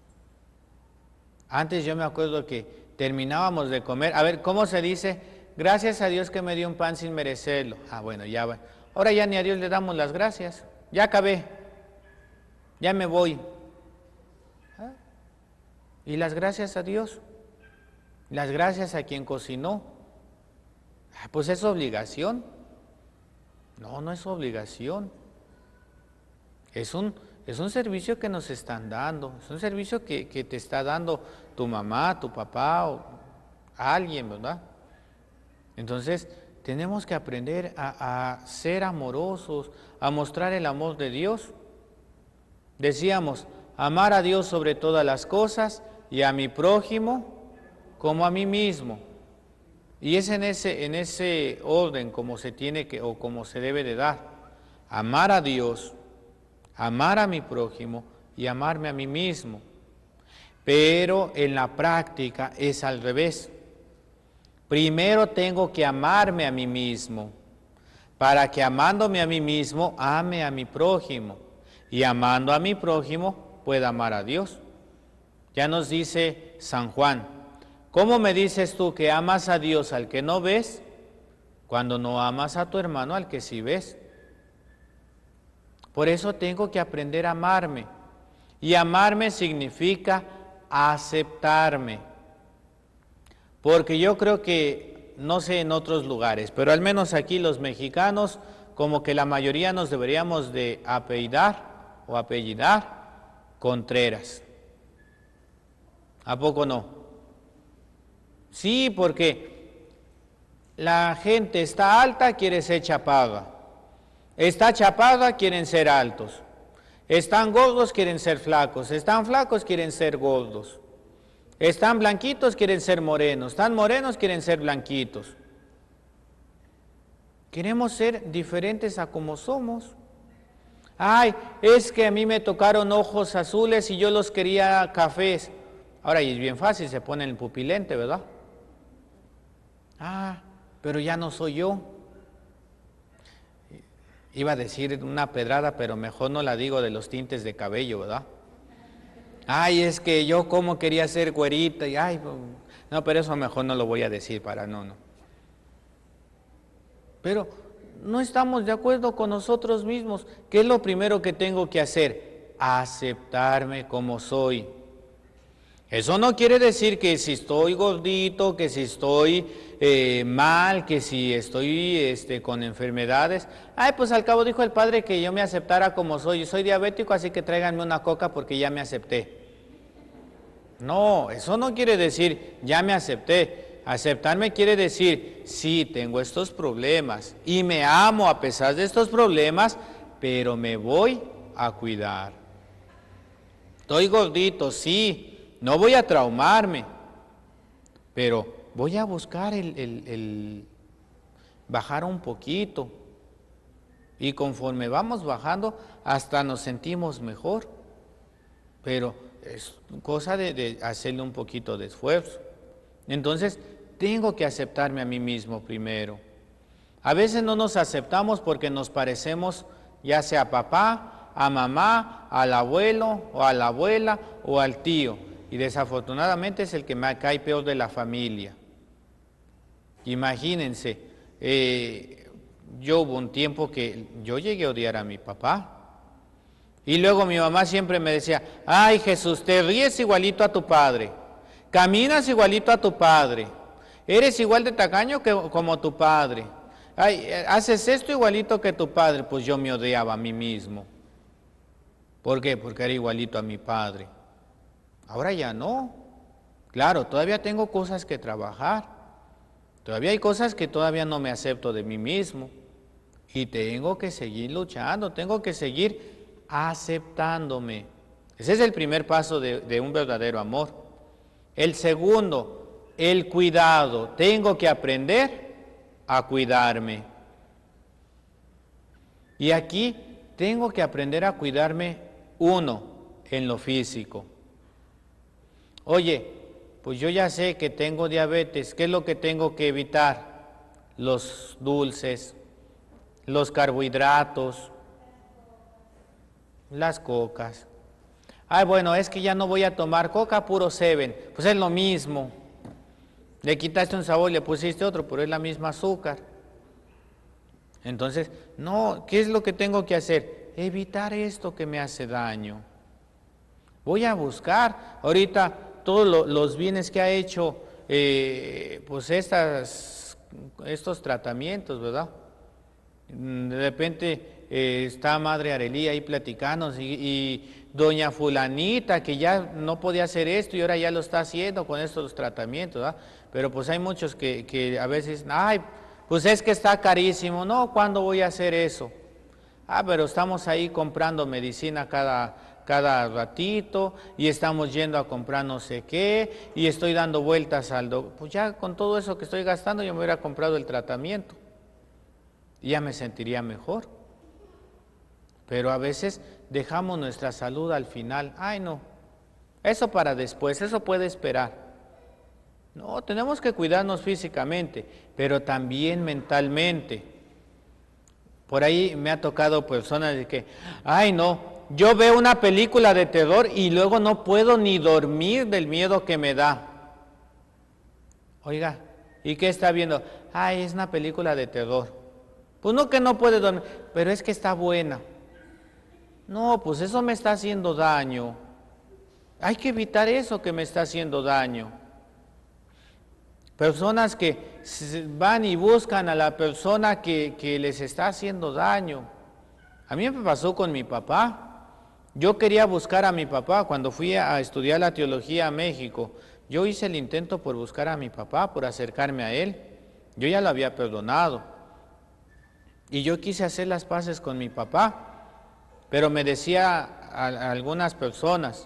Antes yo me acuerdo que terminábamos de comer. A ver, ¿cómo se dice? Gracias a Dios que me dio un pan sin merecerlo. Ah, bueno, ya va. Ahora ya ni a Dios le damos las gracias. Ya acabé. Ya me voy. ¿Ah? ¿Y las gracias a Dios? Las gracias a quien cocinó. Ah, pues es obligación. No es obligación. Es un servicio que nos están dando. Es un servicio que te está dando tu mamá, tu papá o alguien, ¿verdad? Entonces, tenemos que aprender a ser amorosos, a mostrar el amor de Dios. Decíamos, amar a Dios sobre todas las cosas y a mi prójimo como a mí mismo. Y es en ese orden como se tiene que, o como se debe de dar. Amar a Dios, amar a mi prójimo y amarme a mí mismo. Pero en la práctica es al revés. Primero tengo que amarme a mí mismo, para que amándome a mí mismo, ame a mi prójimo. Y amando a mi prójimo, pueda amar a Dios. Ya nos dice San Juan, ¿cómo me dices tú que amas a Dios al que no ves, cuando no amas a tu hermano al que sí ves? Por eso tengo que aprender a amarme. Y amarme significa aceptarme. Porque yo creo que, no sé en otros lugares, pero al menos aquí los mexicanos, como que la mayoría nos deberíamos de apellidar Contreras. ¿A poco no? Sí, porque la gente está alta, quiere ser chapada. Está chapada, quieren ser altos. Están gordos, quieren ser flacos. Están flacos, quieren ser gordos. Están blanquitos, quieren ser morenos. Están morenos, quieren ser blanquitos. Queremos ser diferentes a como somos. Ay, es que a mí me tocaron ojos azules y yo los quería cafés. Ahora, y es bien fácil, se pone el pupilente, ¿verdad? Ah, pero ya no soy yo. Iba a decir una pedrada, pero mejor no la digo de los tintes de cabello, ¿verdad? Ay, es que yo como quería ser güerita, y ay, no, pero eso mejor no lo voy a decir para no. Pero no estamos de acuerdo con nosotros mismos. ¿Qué es lo primero que tengo que hacer? Aceptarme como soy. Eso no quiere decir que si estoy gordito, que si estoy mal, que si estoy con enfermedades. Ay, pues al cabo dijo el padre que yo me aceptara como soy. Yo soy diabético, así que tráiganme una coca porque ya me acepté. No, eso no quiere decir ya me acepté. Aceptarme quiere decir, sí, tengo estos problemas y me amo a pesar de estos problemas, pero me voy a cuidar. Estoy gordito, sí, no voy a traumarme, pero voy a buscar el bajar un poquito. Y conforme vamos bajando, hasta nos sentimos mejor. Pero es cosa de hacerle un poquito de esfuerzo. Entonces, tengo que aceptarme a mí mismo primero. A veces no nos aceptamos porque nos parecemos ya sea a papá, a mamá, al abuelo o a la abuela o al tío. Y desafortunadamente es el que me cae peor de la familia. Imagínense, yo hubo un tiempo que yo llegué a odiar a mi papá. Y luego mi mamá siempre me decía, ay Jesús, te ríes igualito a tu padre, caminas igualito a tu padre, eres igual de tacaño como tu padre, ay, haces esto igualito que tu padre. Pues yo me odiaba a mí mismo. ¿Por qué? Porque era igualito a mi padre. Ahora ya no. Claro, todavía tengo cosas que trabajar. Todavía hay cosas que todavía no me acepto de mí mismo. Y tengo que seguir luchando, tengo que seguir aceptándome. Ese es el primer paso de un verdadero amor. El segundo, el cuidado. Tengo que aprender a cuidarme. Y aquí tengo que aprender a cuidarme, uno, en lo físico. Oye, pues yo ya sé que tengo diabetes, ¿qué es lo que tengo que evitar? Los dulces, los carbohidratos, las cocas. Ay, bueno, es que ya no voy a tomar coca, puro Seven. Pues es lo mismo. Le quitaste un sabor, le pusiste otro, pero es la misma azúcar. Entonces, no, ¿qué es lo que tengo que hacer? Evitar esto que me hace daño. Voy a buscar ahorita todos los bienes que ha hecho, pues estos tratamientos, ¿verdad? De repente está Madre Arelía ahí platicando y doña fulanita que ya no podía hacer esto y ahora ya lo está haciendo con estos tratamientos, ¿verdad? Pero pues hay muchos que a veces, ay, pues es que está carísimo, no, ¿cuándo voy a hacer eso? Ah, pero estamos ahí comprando medicina cada ratito y estamos yendo a comprar no sé qué y estoy dando vueltas al doctor. Pues ya con todo eso que estoy gastando yo me hubiera comprado el tratamiento y ya me sentiría mejor. Pero a veces dejamos nuestra salud al final. Ay, no, eso para después, eso puede esperar. No, tenemos que cuidarnos físicamente, pero también mentalmente. Por ahí me ha tocado personas de que, ay no, yo veo una película de terror y luego no puedo ni dormir del miedo que me da. Oiga, ¿y qué está viendo? Ay, es una película de terror. Pues no que no puede dormir, pero es que está buena. No, pues eso me está haciendo daño. Hay que evitar eso que me está haciendo daño. Personas que van y buscan a la persona que les está haciendo daño. A mí me pasó con mi papá. Yo quería buscar a mi papá cuando fui a estudiar la teología a México. Yo hice el intento por buscar a mi papá, por acercarme a él. Yo ya lo había perdonado. Y yo quise hacer las paces con mi papá. Pero me decía a algunas personas,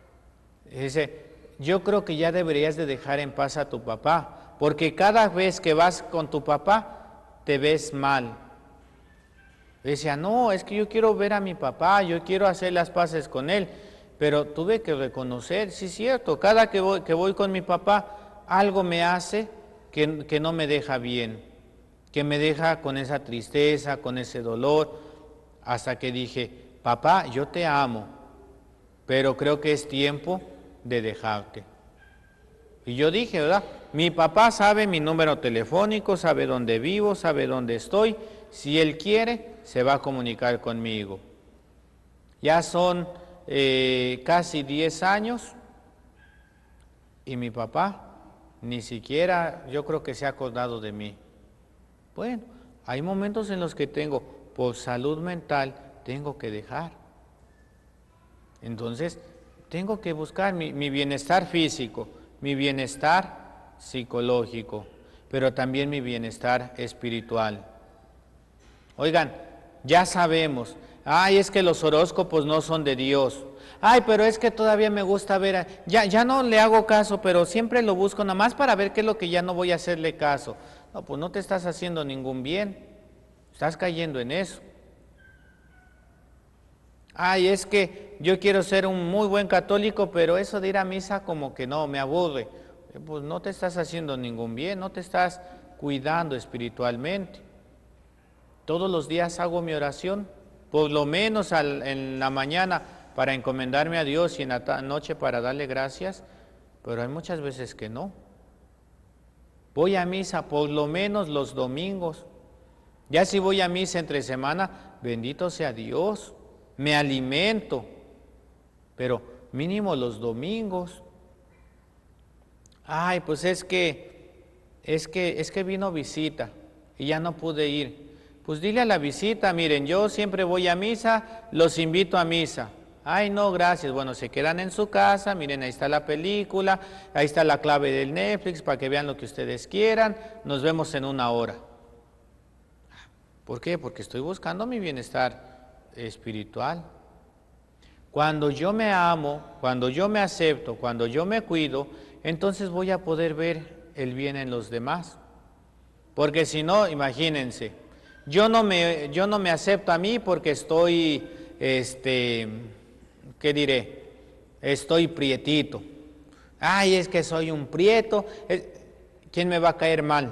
dice, yo creo que ya deberías de dejar en paz a tu papá, porque cada vez que vas con tu papá, te ves mal. Decía, no, es que yo quiero ver a mi papá, yo quiero hacer las paces con él, pero tuve que reconocer, sí es cierto, cada que voy con mi papá, algo me hace que no me deja bien, que me deja con esa tristeza, con ese dolor, hasta que dije, papá, yo te amo, pero creo que es tiempo de dejarte. Y yo dije, ¿verdad? Mi papá sabe mi número telefónico, sabe dónde vivo, sabe dónde estoy. Si él quiere, se va a comunicar conmigo. Ya son casi 10 años y mi papá ni siquiera, yo creo que se ha acordado de mí. Bueno, hay momentos en los que tengo, por salud mental, tengo que dejar. Entonces, tengo que buscar mi bienestar físico, mi bienestar psicológico, pero también mi bienestar espiritual. Oigan, ya sabemos, ay, es que los horóscopos no son de Dios. Ay, pero es que todavía me gusta ver, ya no le hago caso, pero siempre lo busco nada más para ver qué es lo que ya no voy a hacerle caso. No, pues no te estás haciendo ningún bien, estás cayendo en eso. Ay, es que yo quiero ser un muy buen católico, pero eso de ir a misa como que no, me aburre. Pues no te estás haciendo ningún bien, no te estás cuidando espiritualmente. Todos los días hago mi oración, por lo menos en la mañana para encomendarme a Dios y en la noche para darle gracias, pero hay muchas veces que no. Voy a misa por lo menos los domingos. Ya si voy a misa entre semana, bendito sea Dios. Me alimento, pero mínimo los domingos. Ay, pues es que vino visita y ya no pude ir. Pues dile a la visita, miren, yo siempre voy a misa, los invito a misa. Ay, no, gracias. Bueno, se quedan en su casa, miren, ahí está la película, ahí está la clave del Netflix para que vean lo que ustedes quieran, nos vemos en 1 hora. ¿Por qué? Porque estoy buscando mi bienestar espiritual. Cuando yo me amo, cuando yo me acepto, cuando yo me cuido, entonces voy a poder ver el bien en los demás. Porque si no, imagínense, yo no me acepto a mí porque estoy, ¿qué diré? Estoy prietito. Ay, es que soy un prieto. ¿Quién me va a caer mal?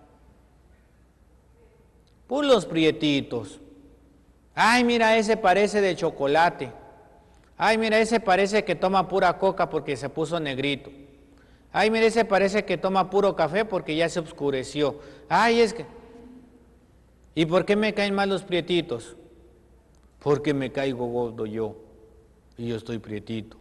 Pues los prietitos. Ay, mira, ese parece de chocolate. Ay, mira, ese parece que toma pura coca porque se puso negrito. Ay, mira, ese parece que toma puro café porque ya se oscureció. Ay, es que... ¿Y por qué me caen mal los prietitos? Porque me caigo gordo yo y yo estoy prietito.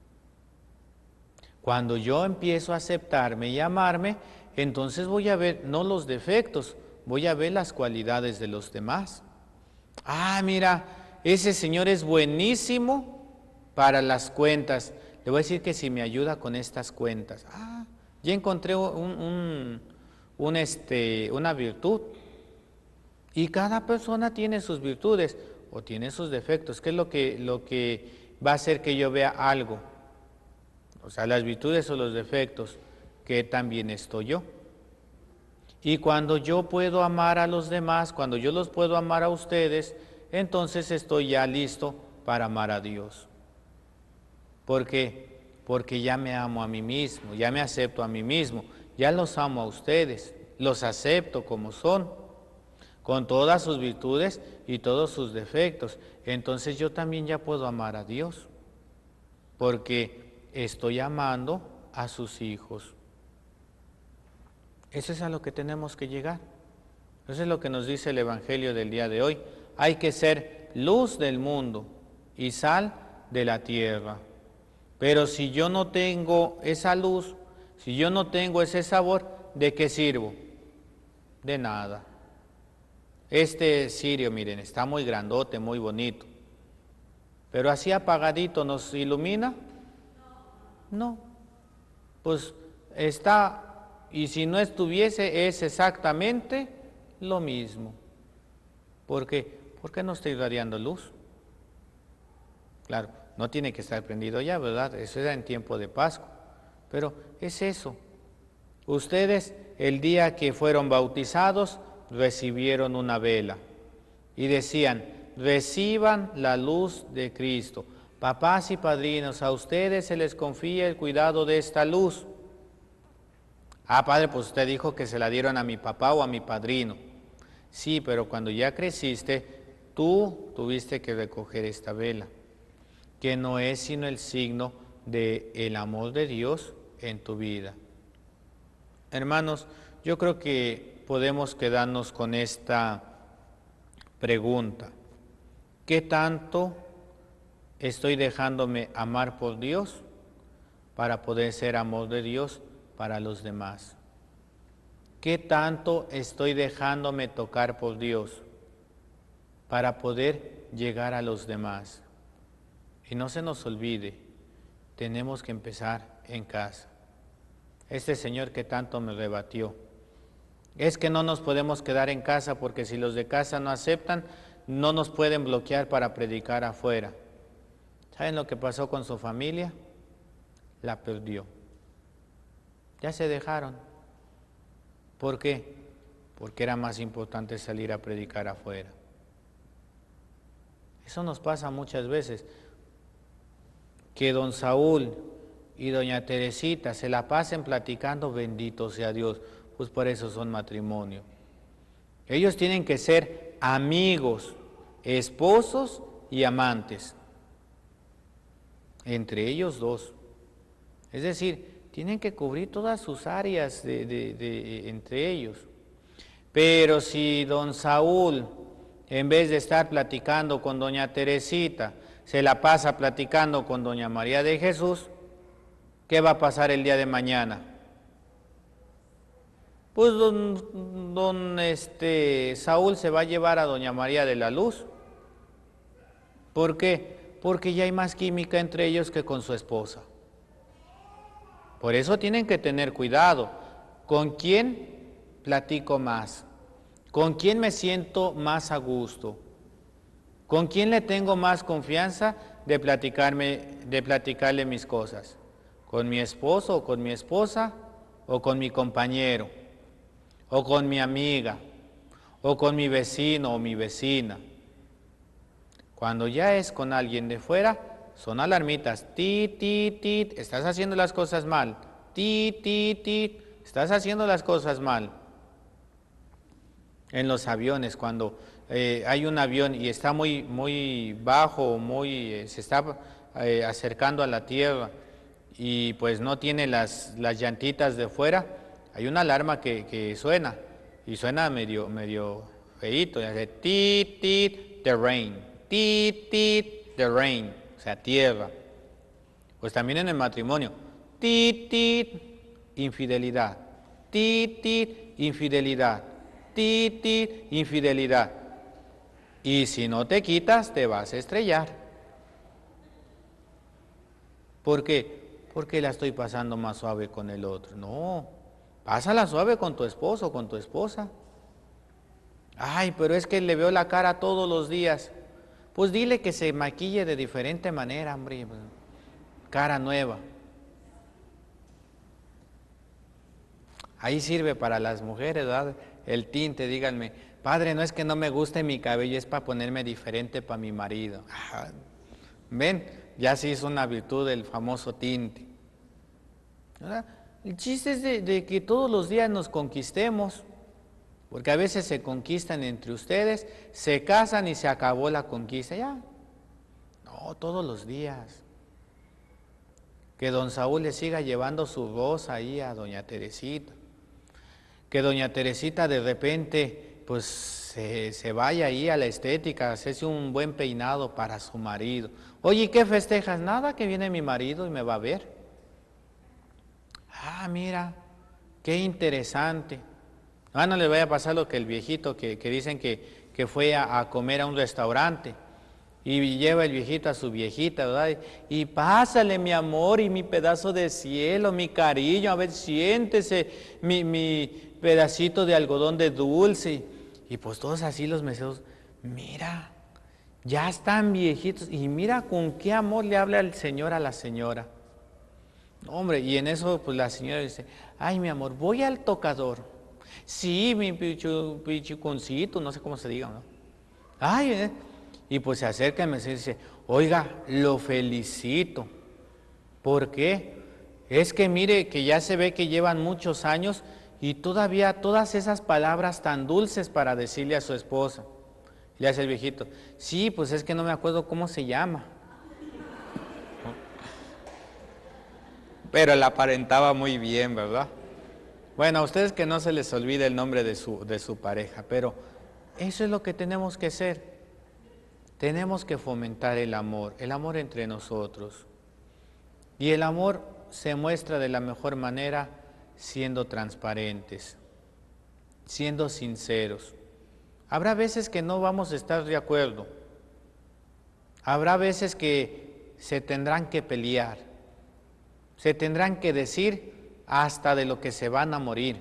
Cuando yo empiezo a aceptarme y amarme, entonces voy a ver no los defectos, voy a ver las cualidades de los demás. Ah, mira, ese señor es buenísimo para las cuentas. Le voy a decir que si me ayuda con estas cuentas. Ah, ya encontré una virtud. Y cada persona tiene sus virtudes o tiene sus defectos. ¿Qué es lo que va a hacer que yo vea algo? O sea, las virtudes o los defectos, que también estoy yo. Y cuando yo puedo amar a los demás, cuando yo los puedo amar a ustedes, entonces estoy ya listo para amar a Dios. ¿Por qué? Porque ya me amo a mí mismo, ya me acepto a mí mismo, ya los amo a ustedes, los acepto como son, con todas sus virtudes y todos sus defectos. Entonces yo también ya puedo amar a Dios, porque estoy amando a sus hijos. Eso es a lo que tenemos que llegar. Eso es lo que nos dice el Evangelio del día de hoy. Hay que ser luz del mundo y sal de la tierra. Pero si yo no tengo esa luz, si yo no tengo ese sabor, ¿de qué sirvo? De nada. Este cirio, miren, está muy grandote, muy bonito. Pero así apagadito, ¿nos ilumina? No. Pues está... Y si no estuviese, es exactamente lo mismo. ¿Por qué? Porque no está irradiando luz. Claro, no tiene que estar prendido ya, ¿verdad? Eso era en tiempo de Pascua. Pero es eso. Ustedes, el día que fueron bautizados, recibieron una vela. Y decían, reciban la luz de Cristo. Papás y padrinos, a ustedes se les confía el cuidado de esta luz. Ah, padre, pues usted dijo que se la dieron a mi papá o a mi padrino. Sí, pero cuando ya creciste, tú tuviste que recoger esta vela, que no es sino el signo del amor de Dios en tu vida. Hermanos, yo creo que podemos quedarnos con esta pregunta. ¿Qué tanto estoy dejándome amar por Dios para poder ser amor de Dios para los demás? ¿Qué tanto estoy dejándome tocar por Dios para poder llegar a los demás? Y no se nos olvide, tenemos que empezar en casa. Este señor que tanto me rebatió, es que no nos podemos quedar en casa porque si los de casa no aceptan, no nos pueden bloquear para predicar afuera. ¿Saben lo que pasó con su familia? La perdió. Ya se dejaron. ¿Por qué? Porque era más importante salir a predicar afuera. Eso nos pasa muchas veces, que don Saúl y doña Teresita se la pasen platicando, bendito sea Dios, pues por eso son matrimonio. Ellos tienen que ser amigos, esposos y amantes, entre ellos dos. Es decir, tienen que cubrir todas sus áreas entre ellos. Pero si don Saúl, en vez de estar platicando con doña Teresita, se la pasa platicando con doña María de Jesús, ¿qué va a pasar el día de mañana? Pues don Saúl se va a llevar a doña María de la Luz. ¿Por qué? Porque ya hay más química entre ellos que con su esposa. Por eso tienen que tener cuidado. ¿Con quién platico más? ¿Con quién me siento más a gusto? ¿Con quién le tengo más confianza de platicarle mis cosas? ¿Con mi esposo o con mi esposa? ¿O con mi compañero? ¿O con mi amiga? ¿O con mi vecino o mi vecina? Cuando ya es con alguien de fuera, son alarmitas. Tit, tit, tit, estás haciendo las cosas mal. Tit, tit, tit, estás haciendo las cosas mal. En los aviones, cuando hay un avión y está muy bajo, se está acercando a la tierra y pues no tiene las llantitas de fuera, hay una alarma que suena y suena medio feíto, y hace tit, tit, the rain, tit, tit, the rain, o sea, tierra. Pues también en el matrimonio, tit, tit, infidelidad, tit, tit, infidelidad. Tit, infidelidad. Y si no te quitas, te vas a estrellar. ¿Por qué? Porque la estoy pasando más suave con el otro. No, pásala suave con tu esposo o con tu esposa. Ay, pero es que le veo la cara todos los días. Pues dile que se maquille de diferente manera, hombre. Cara nueva. Ahí sirve para las mujeres, ¿verdad? El tinte, díganme, padre, no es que no me guste mi cabello, es para ponerme diferente para mi marido. ¿Ven? Ya se hizo una virtud del famoso tinte. ¿Verdad? El chiste es de que todos los días nos conquistemos, porque a veces se conquistan entre ustedes, se casan y se acabó la conquista, ya. No, todos los días. Que don Saúl le siga llevando su rosa ahí a doña Teresita. Que doña Teresita de repente pues se vaya ahí a la estética, hacerse un buen peinado para su marido. Oye, ¿qué festejas? Nada, que viene mi marido y me va a ver. Ah, mira, qué interesante. No le vaya a pasar lo que el viejito que dicen que fue a comer a un restaurante y lleva el viejito a su viejita, ¿verdad? Y pásale mi amor y mi pedazo de cielo, mi cariño, a ver, siéntese, mi pedacito de algodón de dulce. Y pues todos así los meseros, mira, ya están viejitos y mira con qué amor le habla el señor a la señora. Hombre, y en eso pues la señora dice, ay mi amor, voy al tocador. Sí, mi pichuconcito, no sé cómo se diga, ¿no? Ay, y pues se acerca y me dice, oiga, lo felicito. ¿Por qué? Es que mire que ya se ve que llevan muchos años y todavía todas esas palabras tan dulces para decirle a su esposa. Le hace el viejito, sí, pues es que no me acuerdo cómo se llama. Pero la aparentaba muy bien, ¿verdad? Bueno, a ustedes que no se les olvide el nombre de su pareja, pero eso es lo que tenemos que hacer. Tenemos que fomentar el amor entre nosotros. Y el amor se muestra de la mejor manera siendo transparentes, siendo sinceros. Habrá veces que no vamos a estar de acuerdo. Habrá veces que se tendrán que pelear. Se tendrán que decir hasta de lo que se van a morir.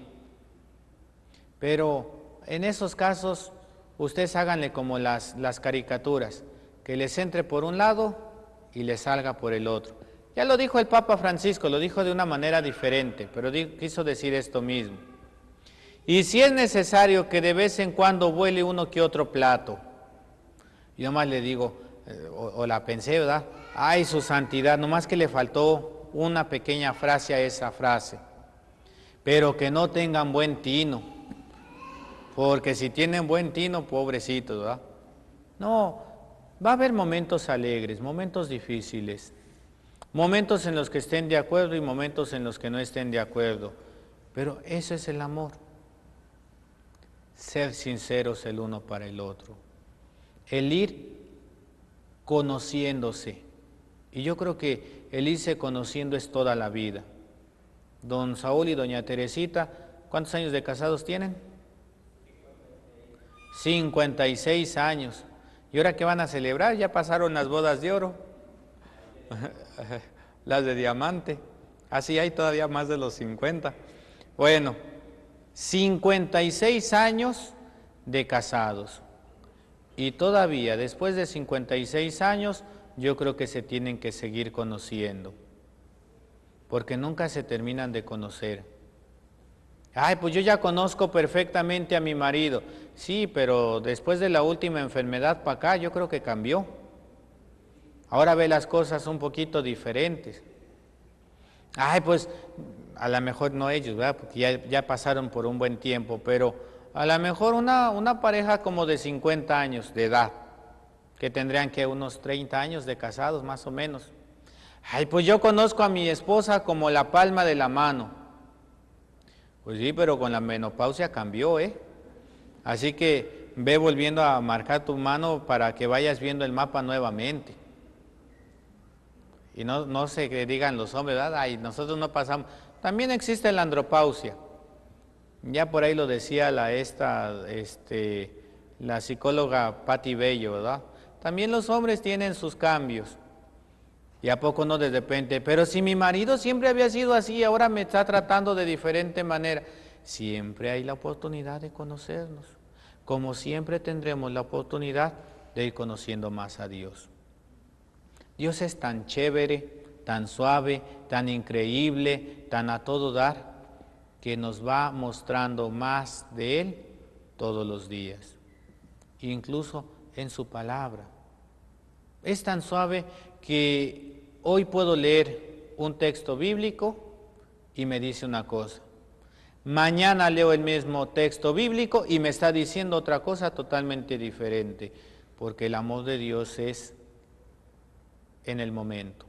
Pero en esos casos, ustedes háganle como las caricaturas, que les entre por un lado y les salga por el otro. Ya lo dijo el Papa Francisco, lo dijo de una manera diferente, pero quiso decir esto mismo. Y si es necesario que de vez en cuando vuele uno que otro plato, yo nomás le digo, o la pensé, ¿verdad? Ay, su santidad, nomás que le faltó una pequeña frase a esa frase, pero que no tengan buen tino, porque si tienen buen tino, pobrecitos, ¿verdad? No, va a haber momentos alegres, momentos difíciles, momentos en los que estén de acuerdo y momentos en los que no estén de acuerdo, pero eso es el amor, ser sinceros el uno para el otro, el ir conociéndose, y yo creo que el irse conociendo es toda la vida. Don Saúl y doña Teresita, ¿cuántos años de casados tienen? 56 años. ¿Y ahora qué van a celebrar? Ya pasaron las bodas de oro. las de diamante. Así hay todavía más de los 50. Bueno, 56 años de casados. Y todavía, después de 56 años, yo creo que se tienen que seguir conociendo. Porque nunca se terminan de conocer. Ay, pues yo ya conozco perfectamente a mi marido. Sí, pero después de la última enfermedad para acá, yo creo que cambió. Ahora ve las cosas un poquito diferentes. Ay, pues a lo mejor no ellos, ¿verdad? Porque ya pasaron por un buen tiempo, pero a lo mejor una pareja como de 50 años de edad, que tendrían que unos 30 años de casados más o menos. Ay, pues yo conozco a mi esposa como la palma de la mano. Pues sí, pero con la menopausia cambió, ¿eh? Así que ve volviendo a marcar tu mano para que vayas viendo el mapa nuevamente. Y no se que digan los hombres, ¿verdad? Ay, nosotros no pasamos. También existe la andropausia. Ya por ahí lo decía la psicóloga Patti Bello, ¿verdad? También los hombres tienen sus cambios. ¿Y a poco no de repente? Pero si mi marido siempre había sido así, ahora me está tratando de diferente manera. Siempre hay la oportunidad de conocernos. Como siempre tendremos la oportunidad de ir conociendo más a Dios. Dios es tan chévere, tan suave, tan increíble, tan a todo dar, que nos va mostrando más de Él todos los días, incluso en su palabra. Es tan suave que hoy puedo leer un texto bíblico y me dice una cosa. Mañana leo el mismo texto bíblico y me está diciendo otra cosa totalmente diferente, porque el amor de Dios es en el momento.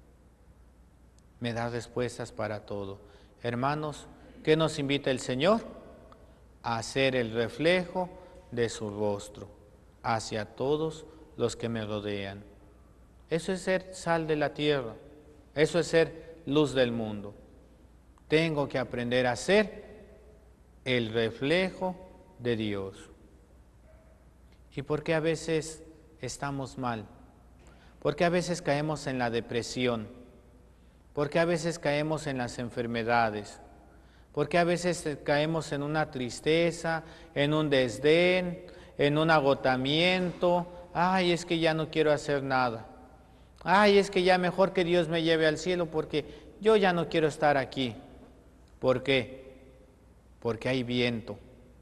Me da respuestas para todo. Hermanos, ¿qué nos invita el Señor? A ser el reflejo de su rostro hacia todos los que me rodean. Eso es ser sal de la tierra, eso es ser luz del mundo. Tengo que aprender a ser el reflejo de Dios. ¿Y por qué a veces estamos mal? ¿Por qué a veces caemos en la depresión? ¿Por qué a veces caemos en las enfermedades? ¿Por qué a veces caemos en una tristeza, en un desdén, en un agotamiento? Ay, es que ya no quiero hacer nada. Ay, es que ya mejor que Dios me lleve al cielo porque yo ya no quiero estar aquí. ¿Por qué? Porque hay viento.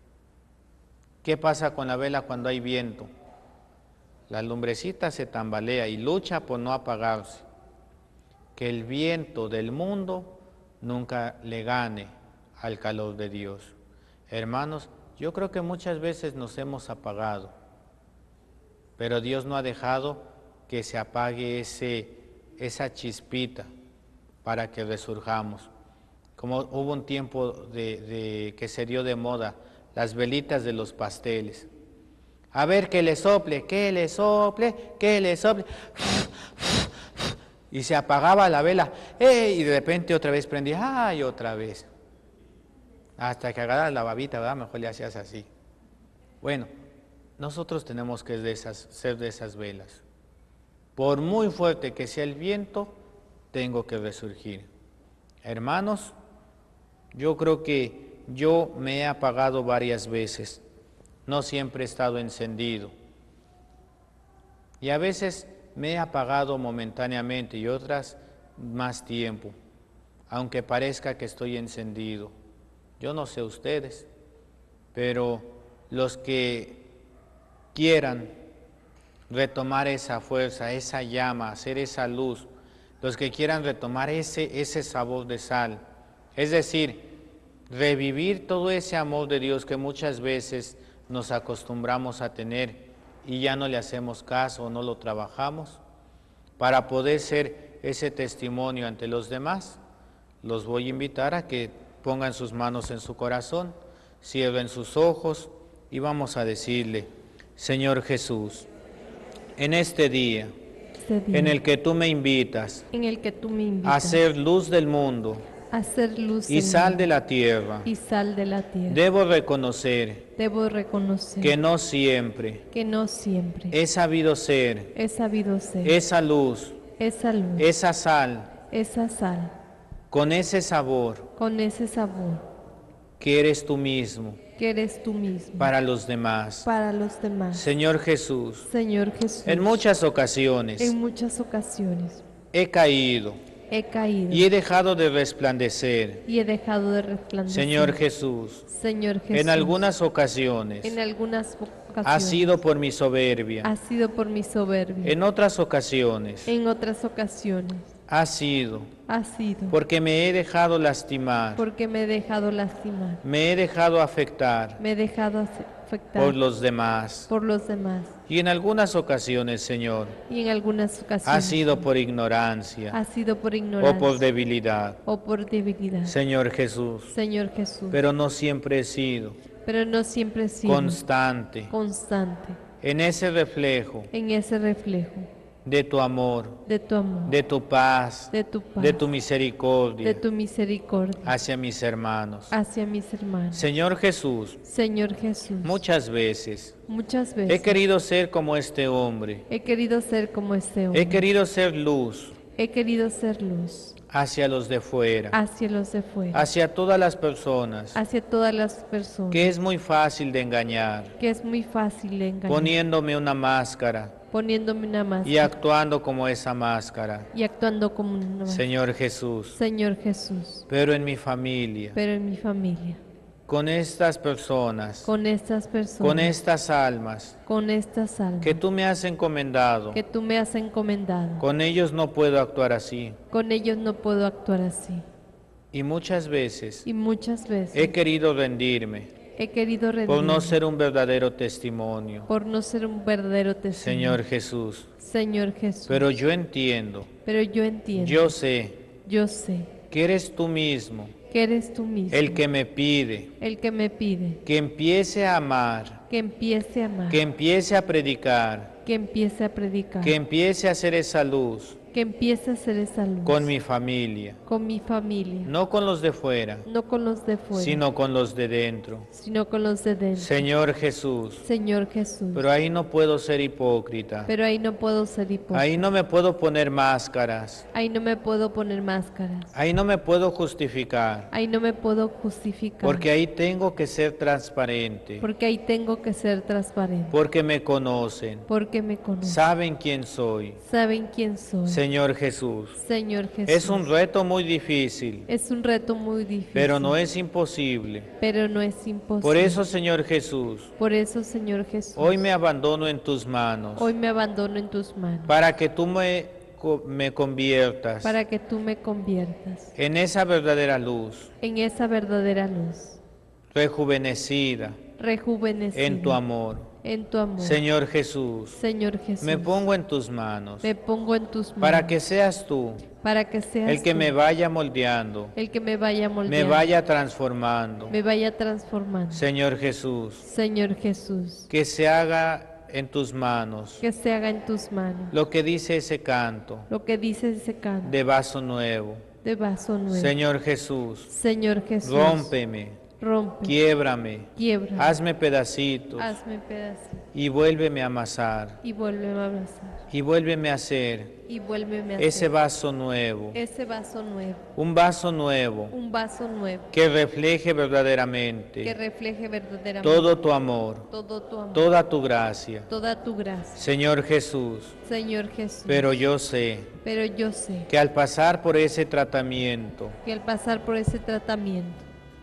¿Qué pasa con la vela cuando hay viento? La lumbrecita se tambalea y lucha por no apagarse. Que el viento del mundo nunca le gane al calor de Dios. Hermanos, yo creo que muchas veces nos hemos apagado, pero Dios no ha dejado que se apague esa chispita para que resurjamos. Como hubo un tiempo que se dio de moda, las velitas de los pasteles. A ver, que le sople, que le sople, que le sople. Y se apagaba la vela, y de repente otra vez prendía, ¡ay, otra vez! Hasta que agarras la babita, ¿verdad? Mejor le hacías así. Bueno, nosotros tenemos que ser de esas velas. Por muy fuerte que sea el viento, tengo que resurgir. Hermanos, yo creo que yo me he apagado varias veces. No siempre he estado encendido. Y a veces me he apagado momentáneamente y otras más tiempo, aunque parezca que estoy encendido. Yo no sé ustedes, pero los que quieran retomar esa fuerza, esa llama, hacer esa luz, los que quieran retomar ese sabor de sal, es decir, revivir todo ese amor de Dios que muchas veces nos acostumbramos a tener y ya no le hacemos caso o no lo trabajamos, para poder ser ese testimonio ante los demás, los voy a invitar a que pongan sus manos en su corazón, cierren sus ojos y vamos a decirle: Señor Jesús, en este día en el que tú me invitas a ser luz del mundo, a ser luz y sal de la tierra, y sal de la tierra, debo reconocer que no siempre he he sabido ser esa esa luz, esa sal, esa sal, con ese sabor con ese sabor que eres tú mismo que eres tú mismo para los demás. para los demás. Señor Jesús, Señor Jesús, en muchas ocasiones en muchas ocasiones he caído he caído y he dejado de resplandecer. y he dejado de resplandecer. Señor Jesús, Señor Jesús, en algunas ocasiones en algunas ha ocasiones sido por mi soberbia. ha sido por mi soberbia. En otras ocasiones En otras ocasiones ha sido ha sido porque me he dejado lastimar, porque me he dejado lastimar, me he dejado afectar me he dejado afectar por los demás. por los demás. Y en algunas ocasiones, Señor, Y en algunas ha ocasiones sido por ignorancia ha sido por o ignorancia por debilidad. o por debilidad. Señor Jesús, Señor Jesús, pero no siempre he sido pero no siempre he sido constante constante en ese reflejo en ese reflejo de tu amor, de tu amor, de tu paz, de tu paz, de tu misericordia de tu misericordia hacia mis hermanos. hacia mis hermanos. Señor Jesús, Señor Jesús, muchas veces muchas veces he querido ser como este hombre, he querido ser como este hombre. he querido ser luz He querido ser luz hacia los de fuera, hacia los de fuera, hacia todas las personas, hacia todas las personas, que es muy fácil de engañar, que es muy fácil de engañar, poniéndome una máscara poniéndome una y máscara actuando como esa máscara. y actuando como una máscara. Señor Jesús, Señor Jesús, pero en mi familia, pero en mi familia, con estas personas, con estas personas, con estas almas con estas almas que tú me has encomendado, que tú me has encomendado, con ellos no puedo actuar así. con ellos no puedo actuar así. Y muchas veces Y muchas veces he querido rendirme he querido rendirme por no ser un verdadero testimonio. por no ser un verdadero testimonio. Señor Jesús, Señor Jesús, pero yo entiendo, pero yo entiendo, yo sé yo sé que eres tú mismo que eres tú mismo el que me pide el que me pide que empiece a amar, que empiece a amar, que empiece a predicar, que empiece a predicar, que empiece a hacer esa luz que empiece a hacer esa luz con mi familia, con mi familia, no con los de fuera, no con los de fuera, sino con los de dentro. sino con los de dentro. Señor Jesús, Señor Jesús, pero ahí no puedo ser hipócrita, pero ahí no puedo ser hipócrita, ahí no me puedo poner máscaras, ahí no me puedo poner máscaras, ahí no me puedo justificar, ahí no me puedo justificar, porque ahí tengo que ser transparente, porque ahí tengo que ser transparente, porque me conocen, porque me conocen, saben quién soy. saben quién soy. Señor Jesús, Señor Jesús, es un reto muy difícil, es un reto muy difícil, pero no es imposible. pero no es imposible. Por eso, Señor Jesús, Por eso, Señor Jesús, hoy me abandono en tus manos, hoy me abandono en tus manos, para que tú me conviertas para que tú me conviertas en esa verdadera luz, en esa verdadera luz, rejuvenecida rejuvenecida en tu amor. en tu amor. Señor Jesús, Señor Jesús, me pongo en tus manos, me pongo en tus manos, para que seas tú para que seas el que tú me vaya moldeando, el que me vaya me moldeando, vaya transformando. me vaya transformando. Señor Jesús, Señor Jesús, que se haga en tus manos que se haga en tus manos lo que dice ese canto lo que dice ese canto de vaso nuevo. de vaso nuevo. Señor Jesús, Señor Jesús, rómpeme, rompe, quiébrame, quiebra, hazme pedacitos hazme pedacito y vuélveme a amasar y vuélveme a abrazar y vuélveme a hacer y vuélveme a ese hacer vaso nuevo, ese vaso nuevo, un vaso nuevo un vaso nuevo que refleje que verdaderamente refleje verdaderamente todo tu amor, todo tu amor, toda tu gracia. toda tu gracia. Señor Jesús, Señor Jesús, pero yo sé pero yo sé que al pasar por ese tratamiento, que al pasar por ese tratamiento,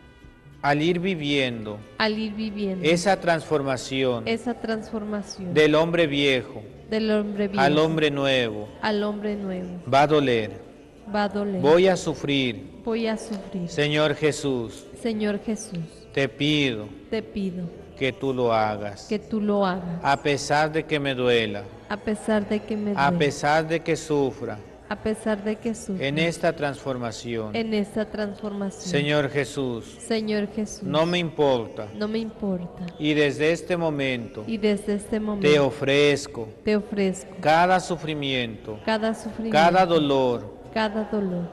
al ir viviendo al ir viviendo esa transformación esa transformación del hombre viejo del hombre viejo al hombre nuevo, al hombre nuevo, va a doler, va a doler, voy a sufrir. voy a sufrir. Señor Jesús, Señor Jesús, te pido te pido que tú lo hagas, que tú lo hagas, a pesar de que me duela, a pesar de que me a duele, pesar de que sufra a pesar de que sufra en esta transformación. en esta transformación. Señor Jesús, Señor Jesús, no me importa, no me importa, y desde este momento y desde este momento te ofrezco te ofrezco cada sufrimiento, cada sufrimiento, cada dolor, cada dolor,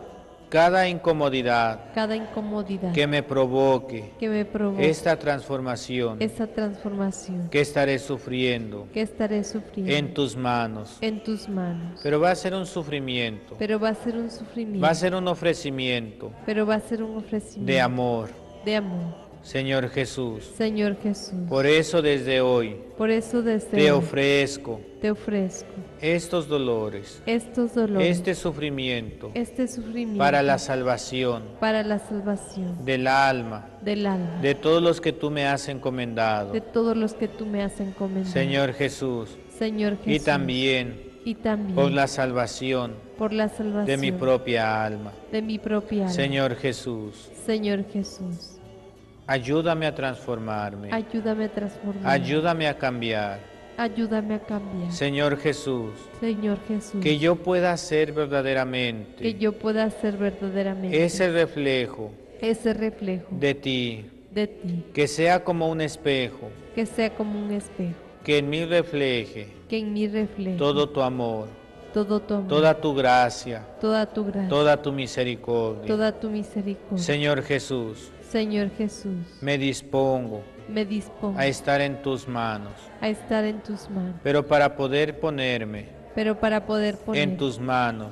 cada incomodidad cada incomodidad que me provoque que me provoque esta transformación esta transformación que estaré sufriendo que estaré sufriendo en tus manos. en tus manos. Pero va a ser un sufrimiento, Pero va a ser un sufrimiento, va a ser un ofrecimiento pero va a ser un ofrecimiento de amor, de amor. Señor Jesús. Señor Jesús, Por eso desde hoy por eso desde te hoy ofrezco te ofrezco estos dolores, estos dolores, este sufrimiento este sufrimiento para la salvación para la salvación del alma, del alma, de todos los que tú me has encomendado, de todos los que tú me has encomendado. Señor Jesús, Señor Jesús, y también por la salvación por la salvación de mi propia alma. de mi propia alma. Señor Jesús, Señor Jesús, ayúdame a transformarme, ayúdame a transformar, ayúdame a cambiar. ayúdame a cambiar. Señor Jesús, Señor Jesús, que yo pueda ser que verdaderamente yo pueda ser verdaderamente ese reflejo ese reflejo de ti, de ti, que sea como un espejo, que sea como un espejo, que en mí refleje que en mí refleje todo tu amor, todo tu amor, toda tu gracia, toda tu gracia, toda tu misericordia. toda tu misericordia. Señor Jesús, Señor Jesús, me dispongo me dispongo a estar en tus manos, a estar en tus manos, pero para poder ponerme pero para poder poner en tus manos,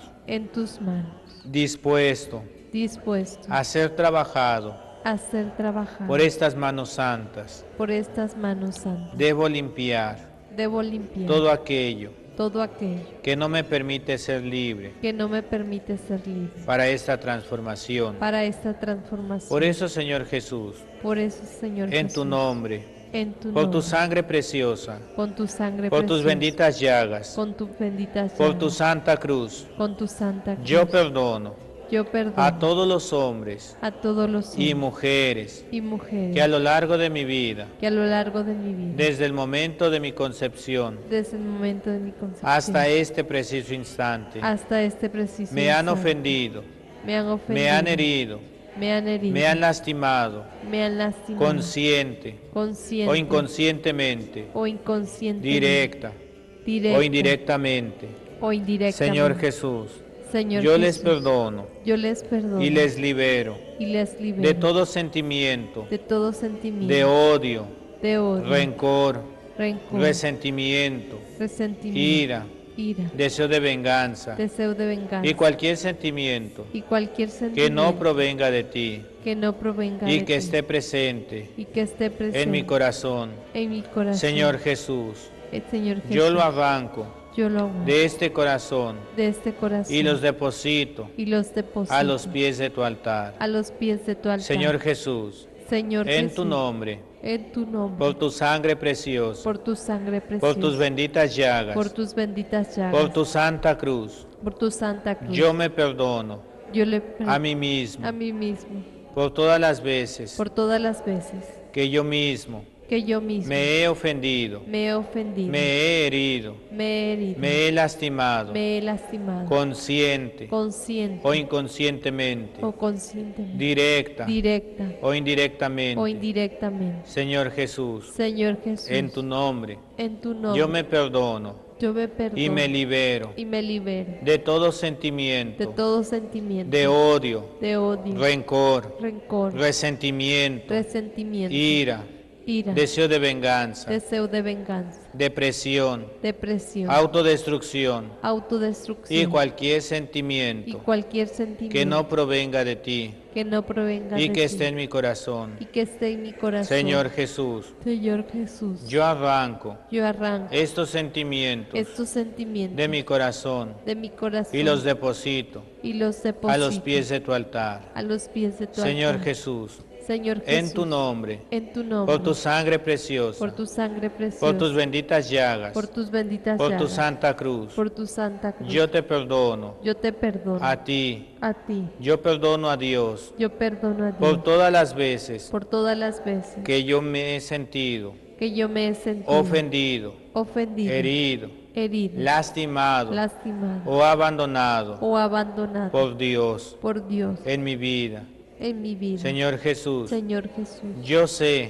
dispuesto dispuesto a ser trabajado a ser trabajado por estas manos santas. por estas manos santas. Debo limpiar Debo limpiar todo aquello todo aquello que no me permite ser libre que no me permite ser libre para esta transformación. para esta transformación. Por eso, Señor Jesús, Por eso, Señor en Jesús, tu nombre, en tu por tu nombre, sangre preciosa, con tu sangre por tus preciosa, benditas llagas, con tu bendita por tu llaga, santa cruz, con tu santa cruz, yo perdono yo perdono a todos los hombres a todos los y hombres mujeres y mujeres que a lo largo de mi vida, que a lo largo de mi vida, desde el momento de mi concepción desde el momento de mi concepción hasta este preciso instante, hasta este preciso me han instante, ofendido, me han ofendido, me han herido, me han herido, me han lastimado, me han lastimado, consciente consciente o inconscientemente, o inconsciente, directa directa o indirectamente. o indirectamente. Señor Jesús, Señor yo les Jesús, perdono yo les perdono y les libero y les libero de todo sentimiento, de todo sentimiento de odio, de odio, rencor, rencor, resentimiento, resentimiento, ira, ira, deseo de venganza deseo de venganza y cualquier sentimiento y cualquier que sentimiento no provenga de ti que no provenga y de que ti esté presente y que esté presente en mi corazón. en mi corazón. Señor Jesús, Señor Jesús, yo lo arranco yo lo hago de este corazón de este corazón y los deposito y los deposito a los pies de tu altar. a los pies de tu altar. Señor Jesús, Señor en Jesús, tu nombre, en tu nombre, por tu sangre preciosa, por tu sangre por preciosa, tus benditas llagas, por tus benditas llagas, por tu santa cruz, por tu santa cruz, yo me perdono yo le a mí mismo a mí mismo por todas las veces por todas las veces que yo mismo que yo mismo me he ofendido, me he ofendido, me he herido, me he herido, me he lastimado, me he lastimado, consciente consciente o inconscientemente, o conscientemente, directa directa o o indirectamente. indirectamente. Señor Jesús, Señor Jesús, en tu nombre, en tu nombre, yo me perdono yo me perdono y me libero y me libero de todo de sentimiento, todo sentimiento de odio, de odio, rencor, rencor, resentimiento, resentimiento, ira, ira, deseo de venganza, deseo de venganza, depresión, depresión, autodestrucción autodestrucción y cualquier y sentimiento cualquier sentimiento que no provenga de ti que no provenga y de que ti esté en mi corazón. y que esté en mi corazón. Señor Jesús, Señor Jesús, yo arranco yo arranco estos sentimientos estos sentimientos de mi corazón de mi corazón y los deposito y los deposito a los pies de tu altar. a los pies de tu Señor altar. Jesús, Señor Jesús, en tu nombre, en tu nombre, por tu sangre preciosa, por tu sangre preciosa, por tus benditas llagas, por tus benditas por tu llagas, santa cruz, por tu santa cruz, yo te perdono yo te perdono a ti, a ti, yo perdono a Dios yo perdono a Dios por todas las veces por todas las veces que yo me he sentido que yo me he sentido ofendido, ofendido, herido, herido, lastimado lastimado o abandonado o abandonado por Dios por Dios en mi vida. en mi vida. Señor Jesús, Señor Jesús, yo sé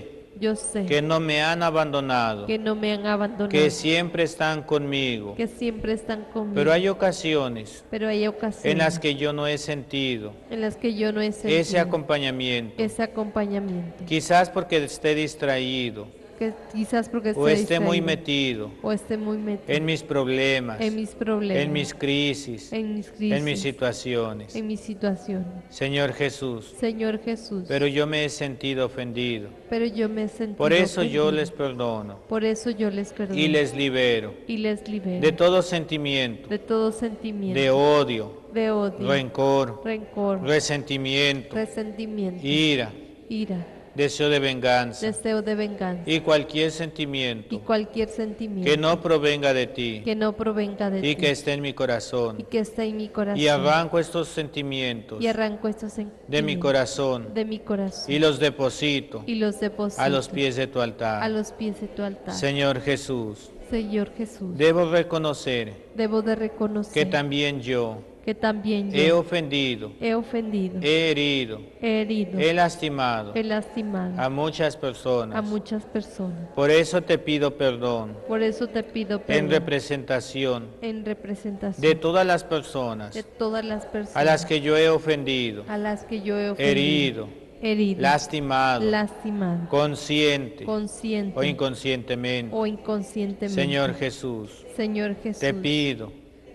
yo sé que no me han abandonado, que no me han abandonado, que siempre están conmigo. que siempre están conmigo. Pero hay ocasiones Pero hay ocasiones en las que yo no he sentido en las que yo no he sentido ese acompañamiento. ese acompañamiento. Quizás porque esté distraído Que quizás porque o esté muy distraído, metido o esté muy metido en mis problemas, en mis problemas, en mis crisis, en mis crisis, en mis situaciones. en mis situaciones. Señor Jesús, Señor Jesús, pero yo me he sentido ofendido. pero yo me he sentido Por eso yo ofendido. les perdono Por eso yo les perdono y les libero y les libero de todo sentimiento, de todo sentimiento, de odio, de odio, rencor, rencor, resentimiento, resentimiento, ira, ira, deseo de venganza deseo de venganza y cualquier y sentimiento cualquier sentimiento que no provenga de ti que no provenga de y ti que esté en mi y corazón. que esté en mi corazón. Y arranco estos sentimientos Y arranco estos sentimientos de mi corazón de mi corazón y los deposito y los deposito a los pies de tu a altar. los pies de tu altar. Señor Jesús, Señor Jesús, debo reconocer debo de reconocer que también yo que también he yo ofendido, he ofendido, he herido, he herido, he lastimado he lastimado a muchas a personas. muchas personas. Por eso te pido perdón Por eso te pido en perdón representación en representación de todas las personas de todas las personas a las que yo he ofendido, a las que yo he ofendido, herido, herido, lastimado, lastimado, consciente consciente o inconscientemente. o inconscientemente. Señor Jesús, Señor Jesús, te pido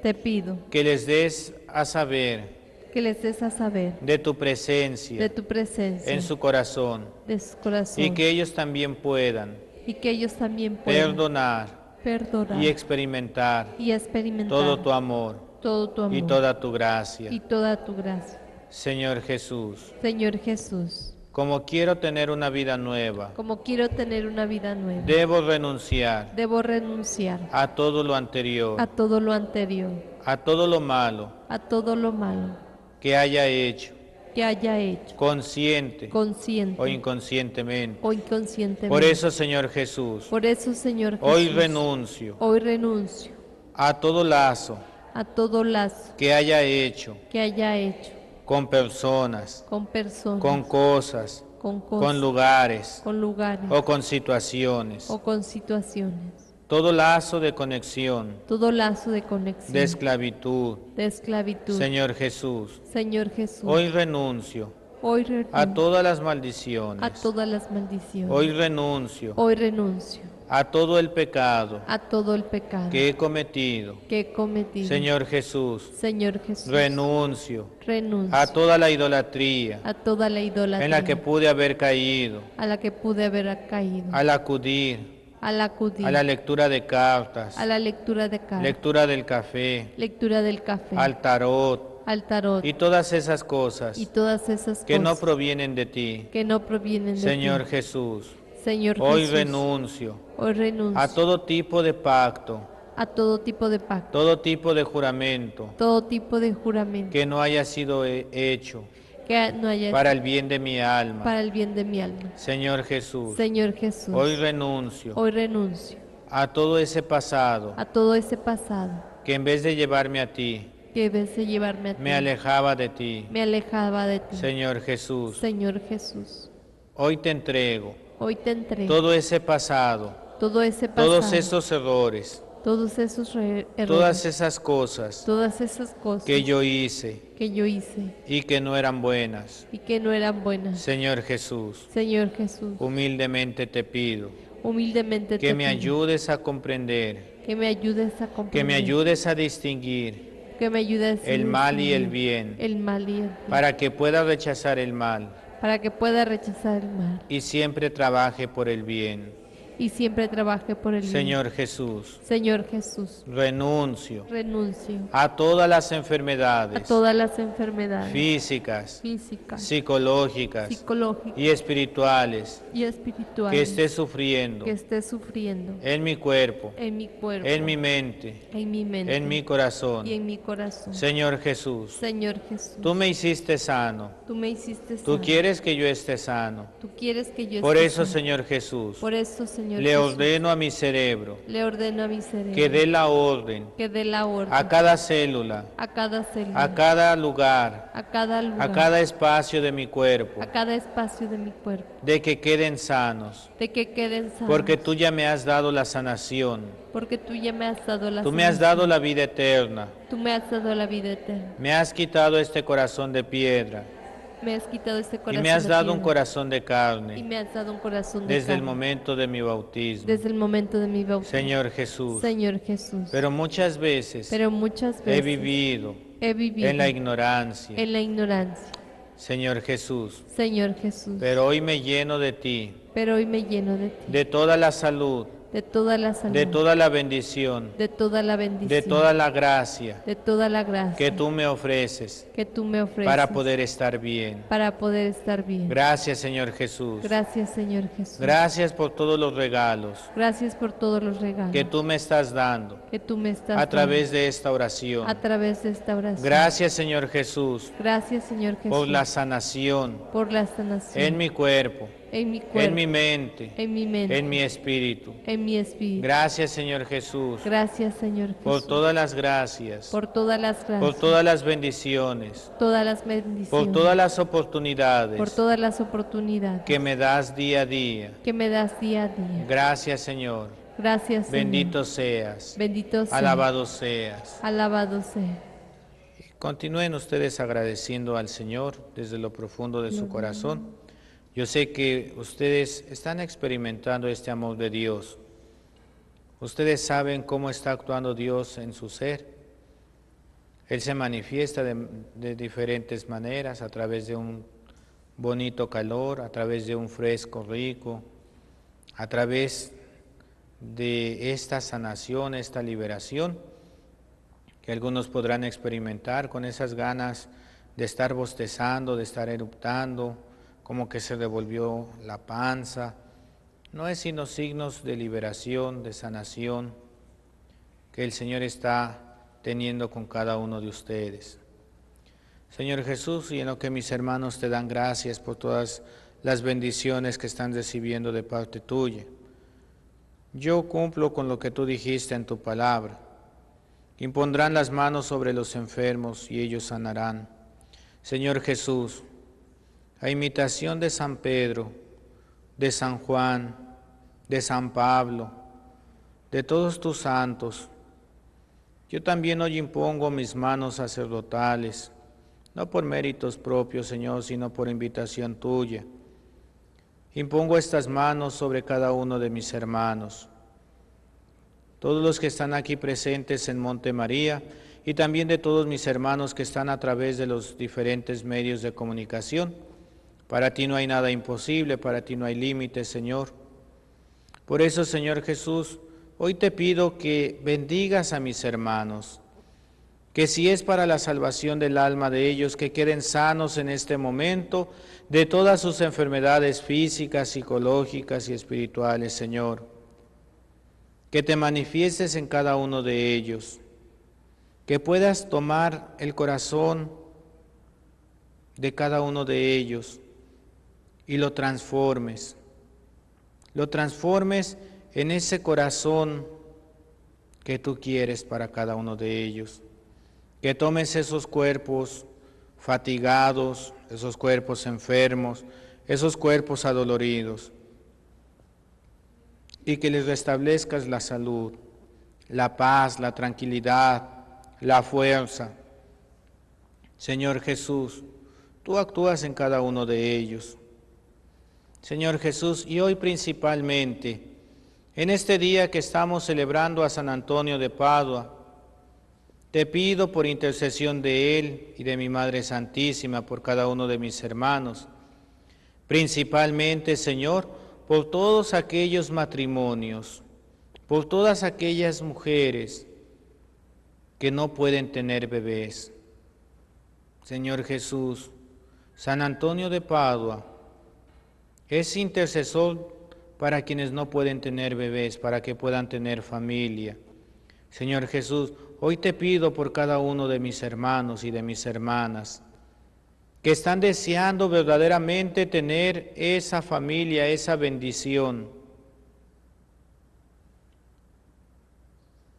que les des a saber que les des a saber de tu de presencia tu presencia en su corazón de su corazón y que ellos también puedan y que ellos también puedan perdonar perdonar y experimentar y experimentar todo tu amor todo tu amor y toda tu gracia. y toda tu gracia. Señor Jesús, Señor Jesús, como quiero tener una vida nueva, como quiero tener una vida nueva, debo renunciar debo renunciar a todo lo anterior, a todo lo anterior, a todo lo malo a todo lo malo que haya hecho, que haya hecho, consciente consciente o inconscientemente. o inconscientemente. Por eso, Señor Jesús, Por eso, Señor Jesús, hoy renuncio hoy renuncio a todo lazo a todo lazo que haya hecho que haya hecho con personas, con personas, con cosas, con cosas, con lugares con lugares o con situaciones. o con situaciones. Todo lazo de conexión, Todo lazo de conexión, de esclavitud. de esclavitud. Señor Jesús, Señor Jesús, hoy renuncio hoy renuncio a todas las maldiciones. a todas las maldiciones. Hoy renuncio Hoy renuncio a todo el pecado a todo el pecado que he cometido. que he cometido. Señor Jesús, Señor Jesús, renuncio renuncio a toda la idolatría a toda la idolatría en la que pude haber caído, a la que pude haber caído, al acudir al acudir a la lectura de cartas, a la lectura de cartas, lectura del café, lectura del café, al tarot al tarot y todas esas cosas y todas esas que no cosas provienen de ti. que no provienen de Señor ti. Jesús, Señor hoy Jesús, renuncio hoy renuncio a todo tipo de pacto, a todo tipo de pacto, todo tipo de juramento todo tipo de juramento que no haya sido hecho que no haya para el bien de mi alma. para el bien de mi alma. Señor Jesús, Señor Jesús, hoy renuncio hoy renuncio a todo ese pasado a todo ese pasado que en vez de llevarme a ti, que en vez de llevarme a ti, me alejaba de ti. me alejaba de ti. Señor Jesús, Señor Jesús, hoy te entrego hoy te entrego todo ese pasado, todo ese pasado, todos esos errores, todos esos errores, todas esas cosas todas esas cosas que yo hice que yo hice y que no eran buenas. y que no eran buenas. Señor Jesús, Señor Jesús, humildemente te pido humildemente que te me pido ayudes a comprender, que me ayudes a que comprender, me ayudes a distinguir que me ayudes a el mal y el distinguir bien, el mal y el bien, para que pueda rechazar el mal para que pueda rechazar el mal y siempre trabaje por el bien. y siempre trabaje por el bien. Señor Jesús, Señor Jesús, renuncio renuncio a todas las a enfermedades todas las enfermedades físicas, físicas, psicológicas psicológicas y espirituales y que espirituales esté sufriendo que esté sufriendo en mi cuerpo, en mi cuerpo, en mi mente, en mi mente en mi corazón. y en mi corazón. Señor Jesús, Señor Jesús, tú me hiciste sano, tú me hiciste tú sano. quieres que yo esté sano. Tú quieres que yo Por esté eso, sano. Señor Jesús, Por eso, Señor Señor Le Jesús. ordeno a mi cerebro Le ordeno a mi cerebro que dé la orden que dé la orden a cada célula, a cada célula, a cada lugar, a cada lugar, a cada espacio de mi cuerpo, a cada espacio de mi cuerpo, de que queden sanos, de que queden sanos, porque tú ya me has dado la sanación, porque tú ya me has dado la tú me has sanación. dado la vida eterna, Tú me has dado la vida eterna. me has quitado este corazón de piedra Me has quitado este y corazón me has de dado un piedra. corazón de Y carne me has dado un corazón de desde el carne. momento de mi bautismo. Desde el momento de mi bautismo. Señor Jesús, Señor Jesús. pero muchas veces Pero muchas he veces vivido he vivido en la ignorancia. en la ignorancia. Señor Jesús, Señor Jesús. pero hoy me lleno de ti, Pero hoy me lleno de ti, de toda la salud, de toda la salud, de toda la bendición, de toda la bendición, de toda la gracia de toda la gracia que tú me ofreces que tú me ofreces para poder estar bien. para poder estar bien. Gracias, Señor Jesús. Gracias, Señor Jesús. Gracias por todos los regalos Gracias por todos los regalos que tú me estás dando que tú me estás a través dando de esta oración. a través de esta oración. Gracias, Señor Jesús, Gracias, Señor Jesús, por la sanación por la sanación en mi cuerpo, en mi cuerpo, en mi mente, en mi mente, en mi espíritu. en mi espíritu. Gracias, Señor Jesús, Gracias, Señor Jesús, por todas las gracias, por todas las gracias, por todas las bendiciones, todas las bendiciones, por todas las por oportunidades todas las oportunidades que me das día a día. que me das día a día. Gracias, Señor. Gracias, Señor. Bendito seas. Bendito sea. Alabado seas. Alabado sea. Continúen ustedes agradeciendo al Señor desde lo profundo de su corazón. Yo sé que ustedes están experimentando este amor de Dios. Ustedes saben cómo está actuando Dios en su ser. Él se manifiesta de diferentes maneras, a través de un bonito calor, a través de un fresco rico, a través de esta sanación, esta liberación, que algunos podrán experimentar con esas ganas de estar bostezando, de estar eruptando, como que se revolvió la panza. No es sino signos de liberación, de sanación, que el Señor está teniendo con cada uno de ustedes. Señor Jesús, y en lo que mis hermanos te dan gracias por todas las bendiciones que están recibiendo de parte tuya. Yo cumplo con lo que tú dijiste en tu palabra. Impondrán las manos sobre los enfermos y ellos sanarán. Señor Jesús, a imitación de San Pedro, de San Juan, de San Pablo, de todos tus santos, yo también hoy impongo mis manos sacerdotales, no por méritos propios, Señor, sino por invitación tuya. Impongo estas manos sobre cada uno de mis hermanos, todos los que están aquí presentes en Monte María, y también de todos mis hermanos que están a través de los diferentes medios de comunicación. Para ti no hay nada imposible, para ti no hay límites, Señor. Por eso, Señor Jesús, hoy te pido que bendigas a mis hermanos, que si es para la salvación del alma de ellos, que queden sanos en este momento de todas sus enfermedades físicas, psicológicas y espirituales, Señor. Que te manifiestes en cada uno de ellos, que puedas tomar el corazón de cada uno de ellos y lo transformes en ese corazón que tú quieres para cada uno de ellos. Que tomes esos cuerpos fatigados, esos cuerpos enfermos, esos cuerpos adoloridos, y que les restablezcas la salud, la paz, la tranquilidad, la fuerza. Señor Jesús, tú actúas en cada uno de ellos. Señor Jesús, y hoy principalmente, en este día que estamos celebrando a San Antonio de Padua, te pido por intercesión de él y de mi Madre Santísima, por cada uno de mis hermanos, principalmente, Señor, por todos aquellos matrimonios, por todas aquellas mujeres que no pueden tener bebés. Señor Jesús, San Antonio de Padua es intercesor para quienes no pueden tener bebés, para que puedan tener familia. Señor Jesús, hoy te pido por cada uno de mis hermanos y de mis hermanas que están deseando verdaderamente tener esa familia, esa bendición.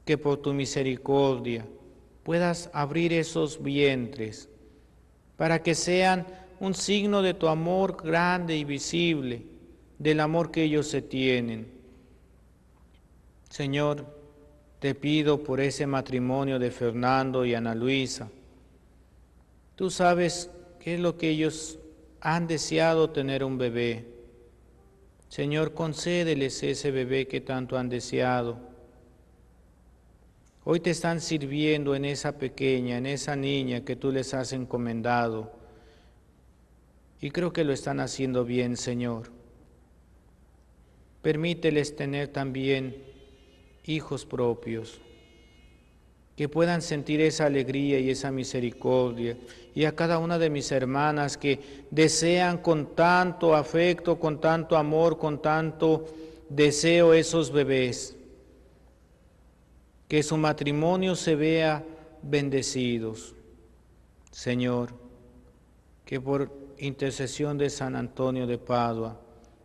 que por tu misericordia puedas abrir esos vientres para que sean un signo de tu amor grande y visible, del amor que ellos se tienen. Señor, te pido por ese matrimonio de Fernando y Ana Luisa. Tú sabes qué es lo que ellos han deseado, tener un bebé. Señor, concédeles ese bebé que tanto han deseado. Hoy te están sirviendo en esa pequeña, en esa niña que tú les has encomendado. Y creo que lo están haciendo bien, Señor. Permíteles tener también hijos propios, que puedan sentir esa alegría y esa misericordia. Y a cada una de mis hermanas que desean con tanto afecto, con tanto amor, con tanto deseo esos bebés, que su matrimonio se vea bendecidos. Señor, que por intercesión de San Antonio de Padua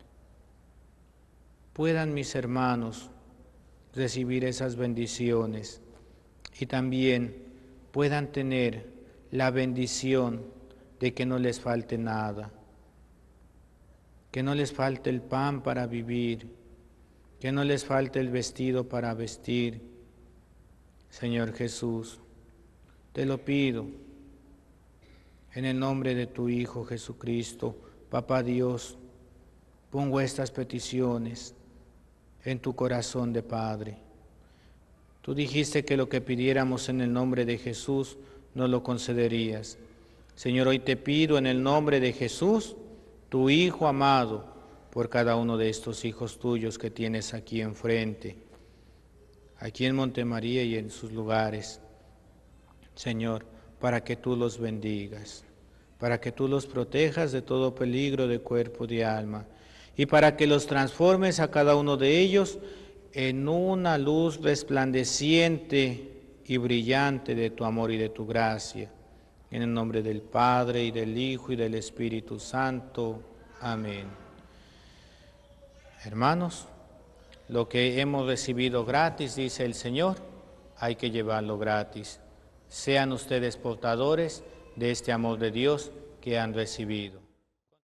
puedan mis hermanos recibir esas bendiciones y también puedan tener la bendición de que no les falte nada, que no les falte el pan para vivir, que no les falte el vestido para vestir. Señor Jesús, te lo pido en el nombre de tu Hijo Jesucristo. Papá Dios, pongo estas peticiones en tu corazón de Padre. Tú dijiste que lo que pidiéramos en el nombre de Jesús nos lo concederías. Señor, hoy te pido en el nombre de Jesús, tu Hijo amado, por cada uno de estos hijos tuyos que tienes aquí enfrente, aquí en Montemaría y en sus lugares. Señor, para que tú los bendigas, para que tú los protejas de todo peligro de cuerpo y de alma, y para que los transformes a cada uno de ellos en una luz resplandeciente y brillante de tu amor y de tu gracia. En el nombre del Padre, y del Hijo, y del Espíritu Santo. Amén. Hermanos, lo que hemos recibido gratis, dice el Señor, hay que llevarlo gratis. Sean ustedes portadores de este amor de Dios que han recibido.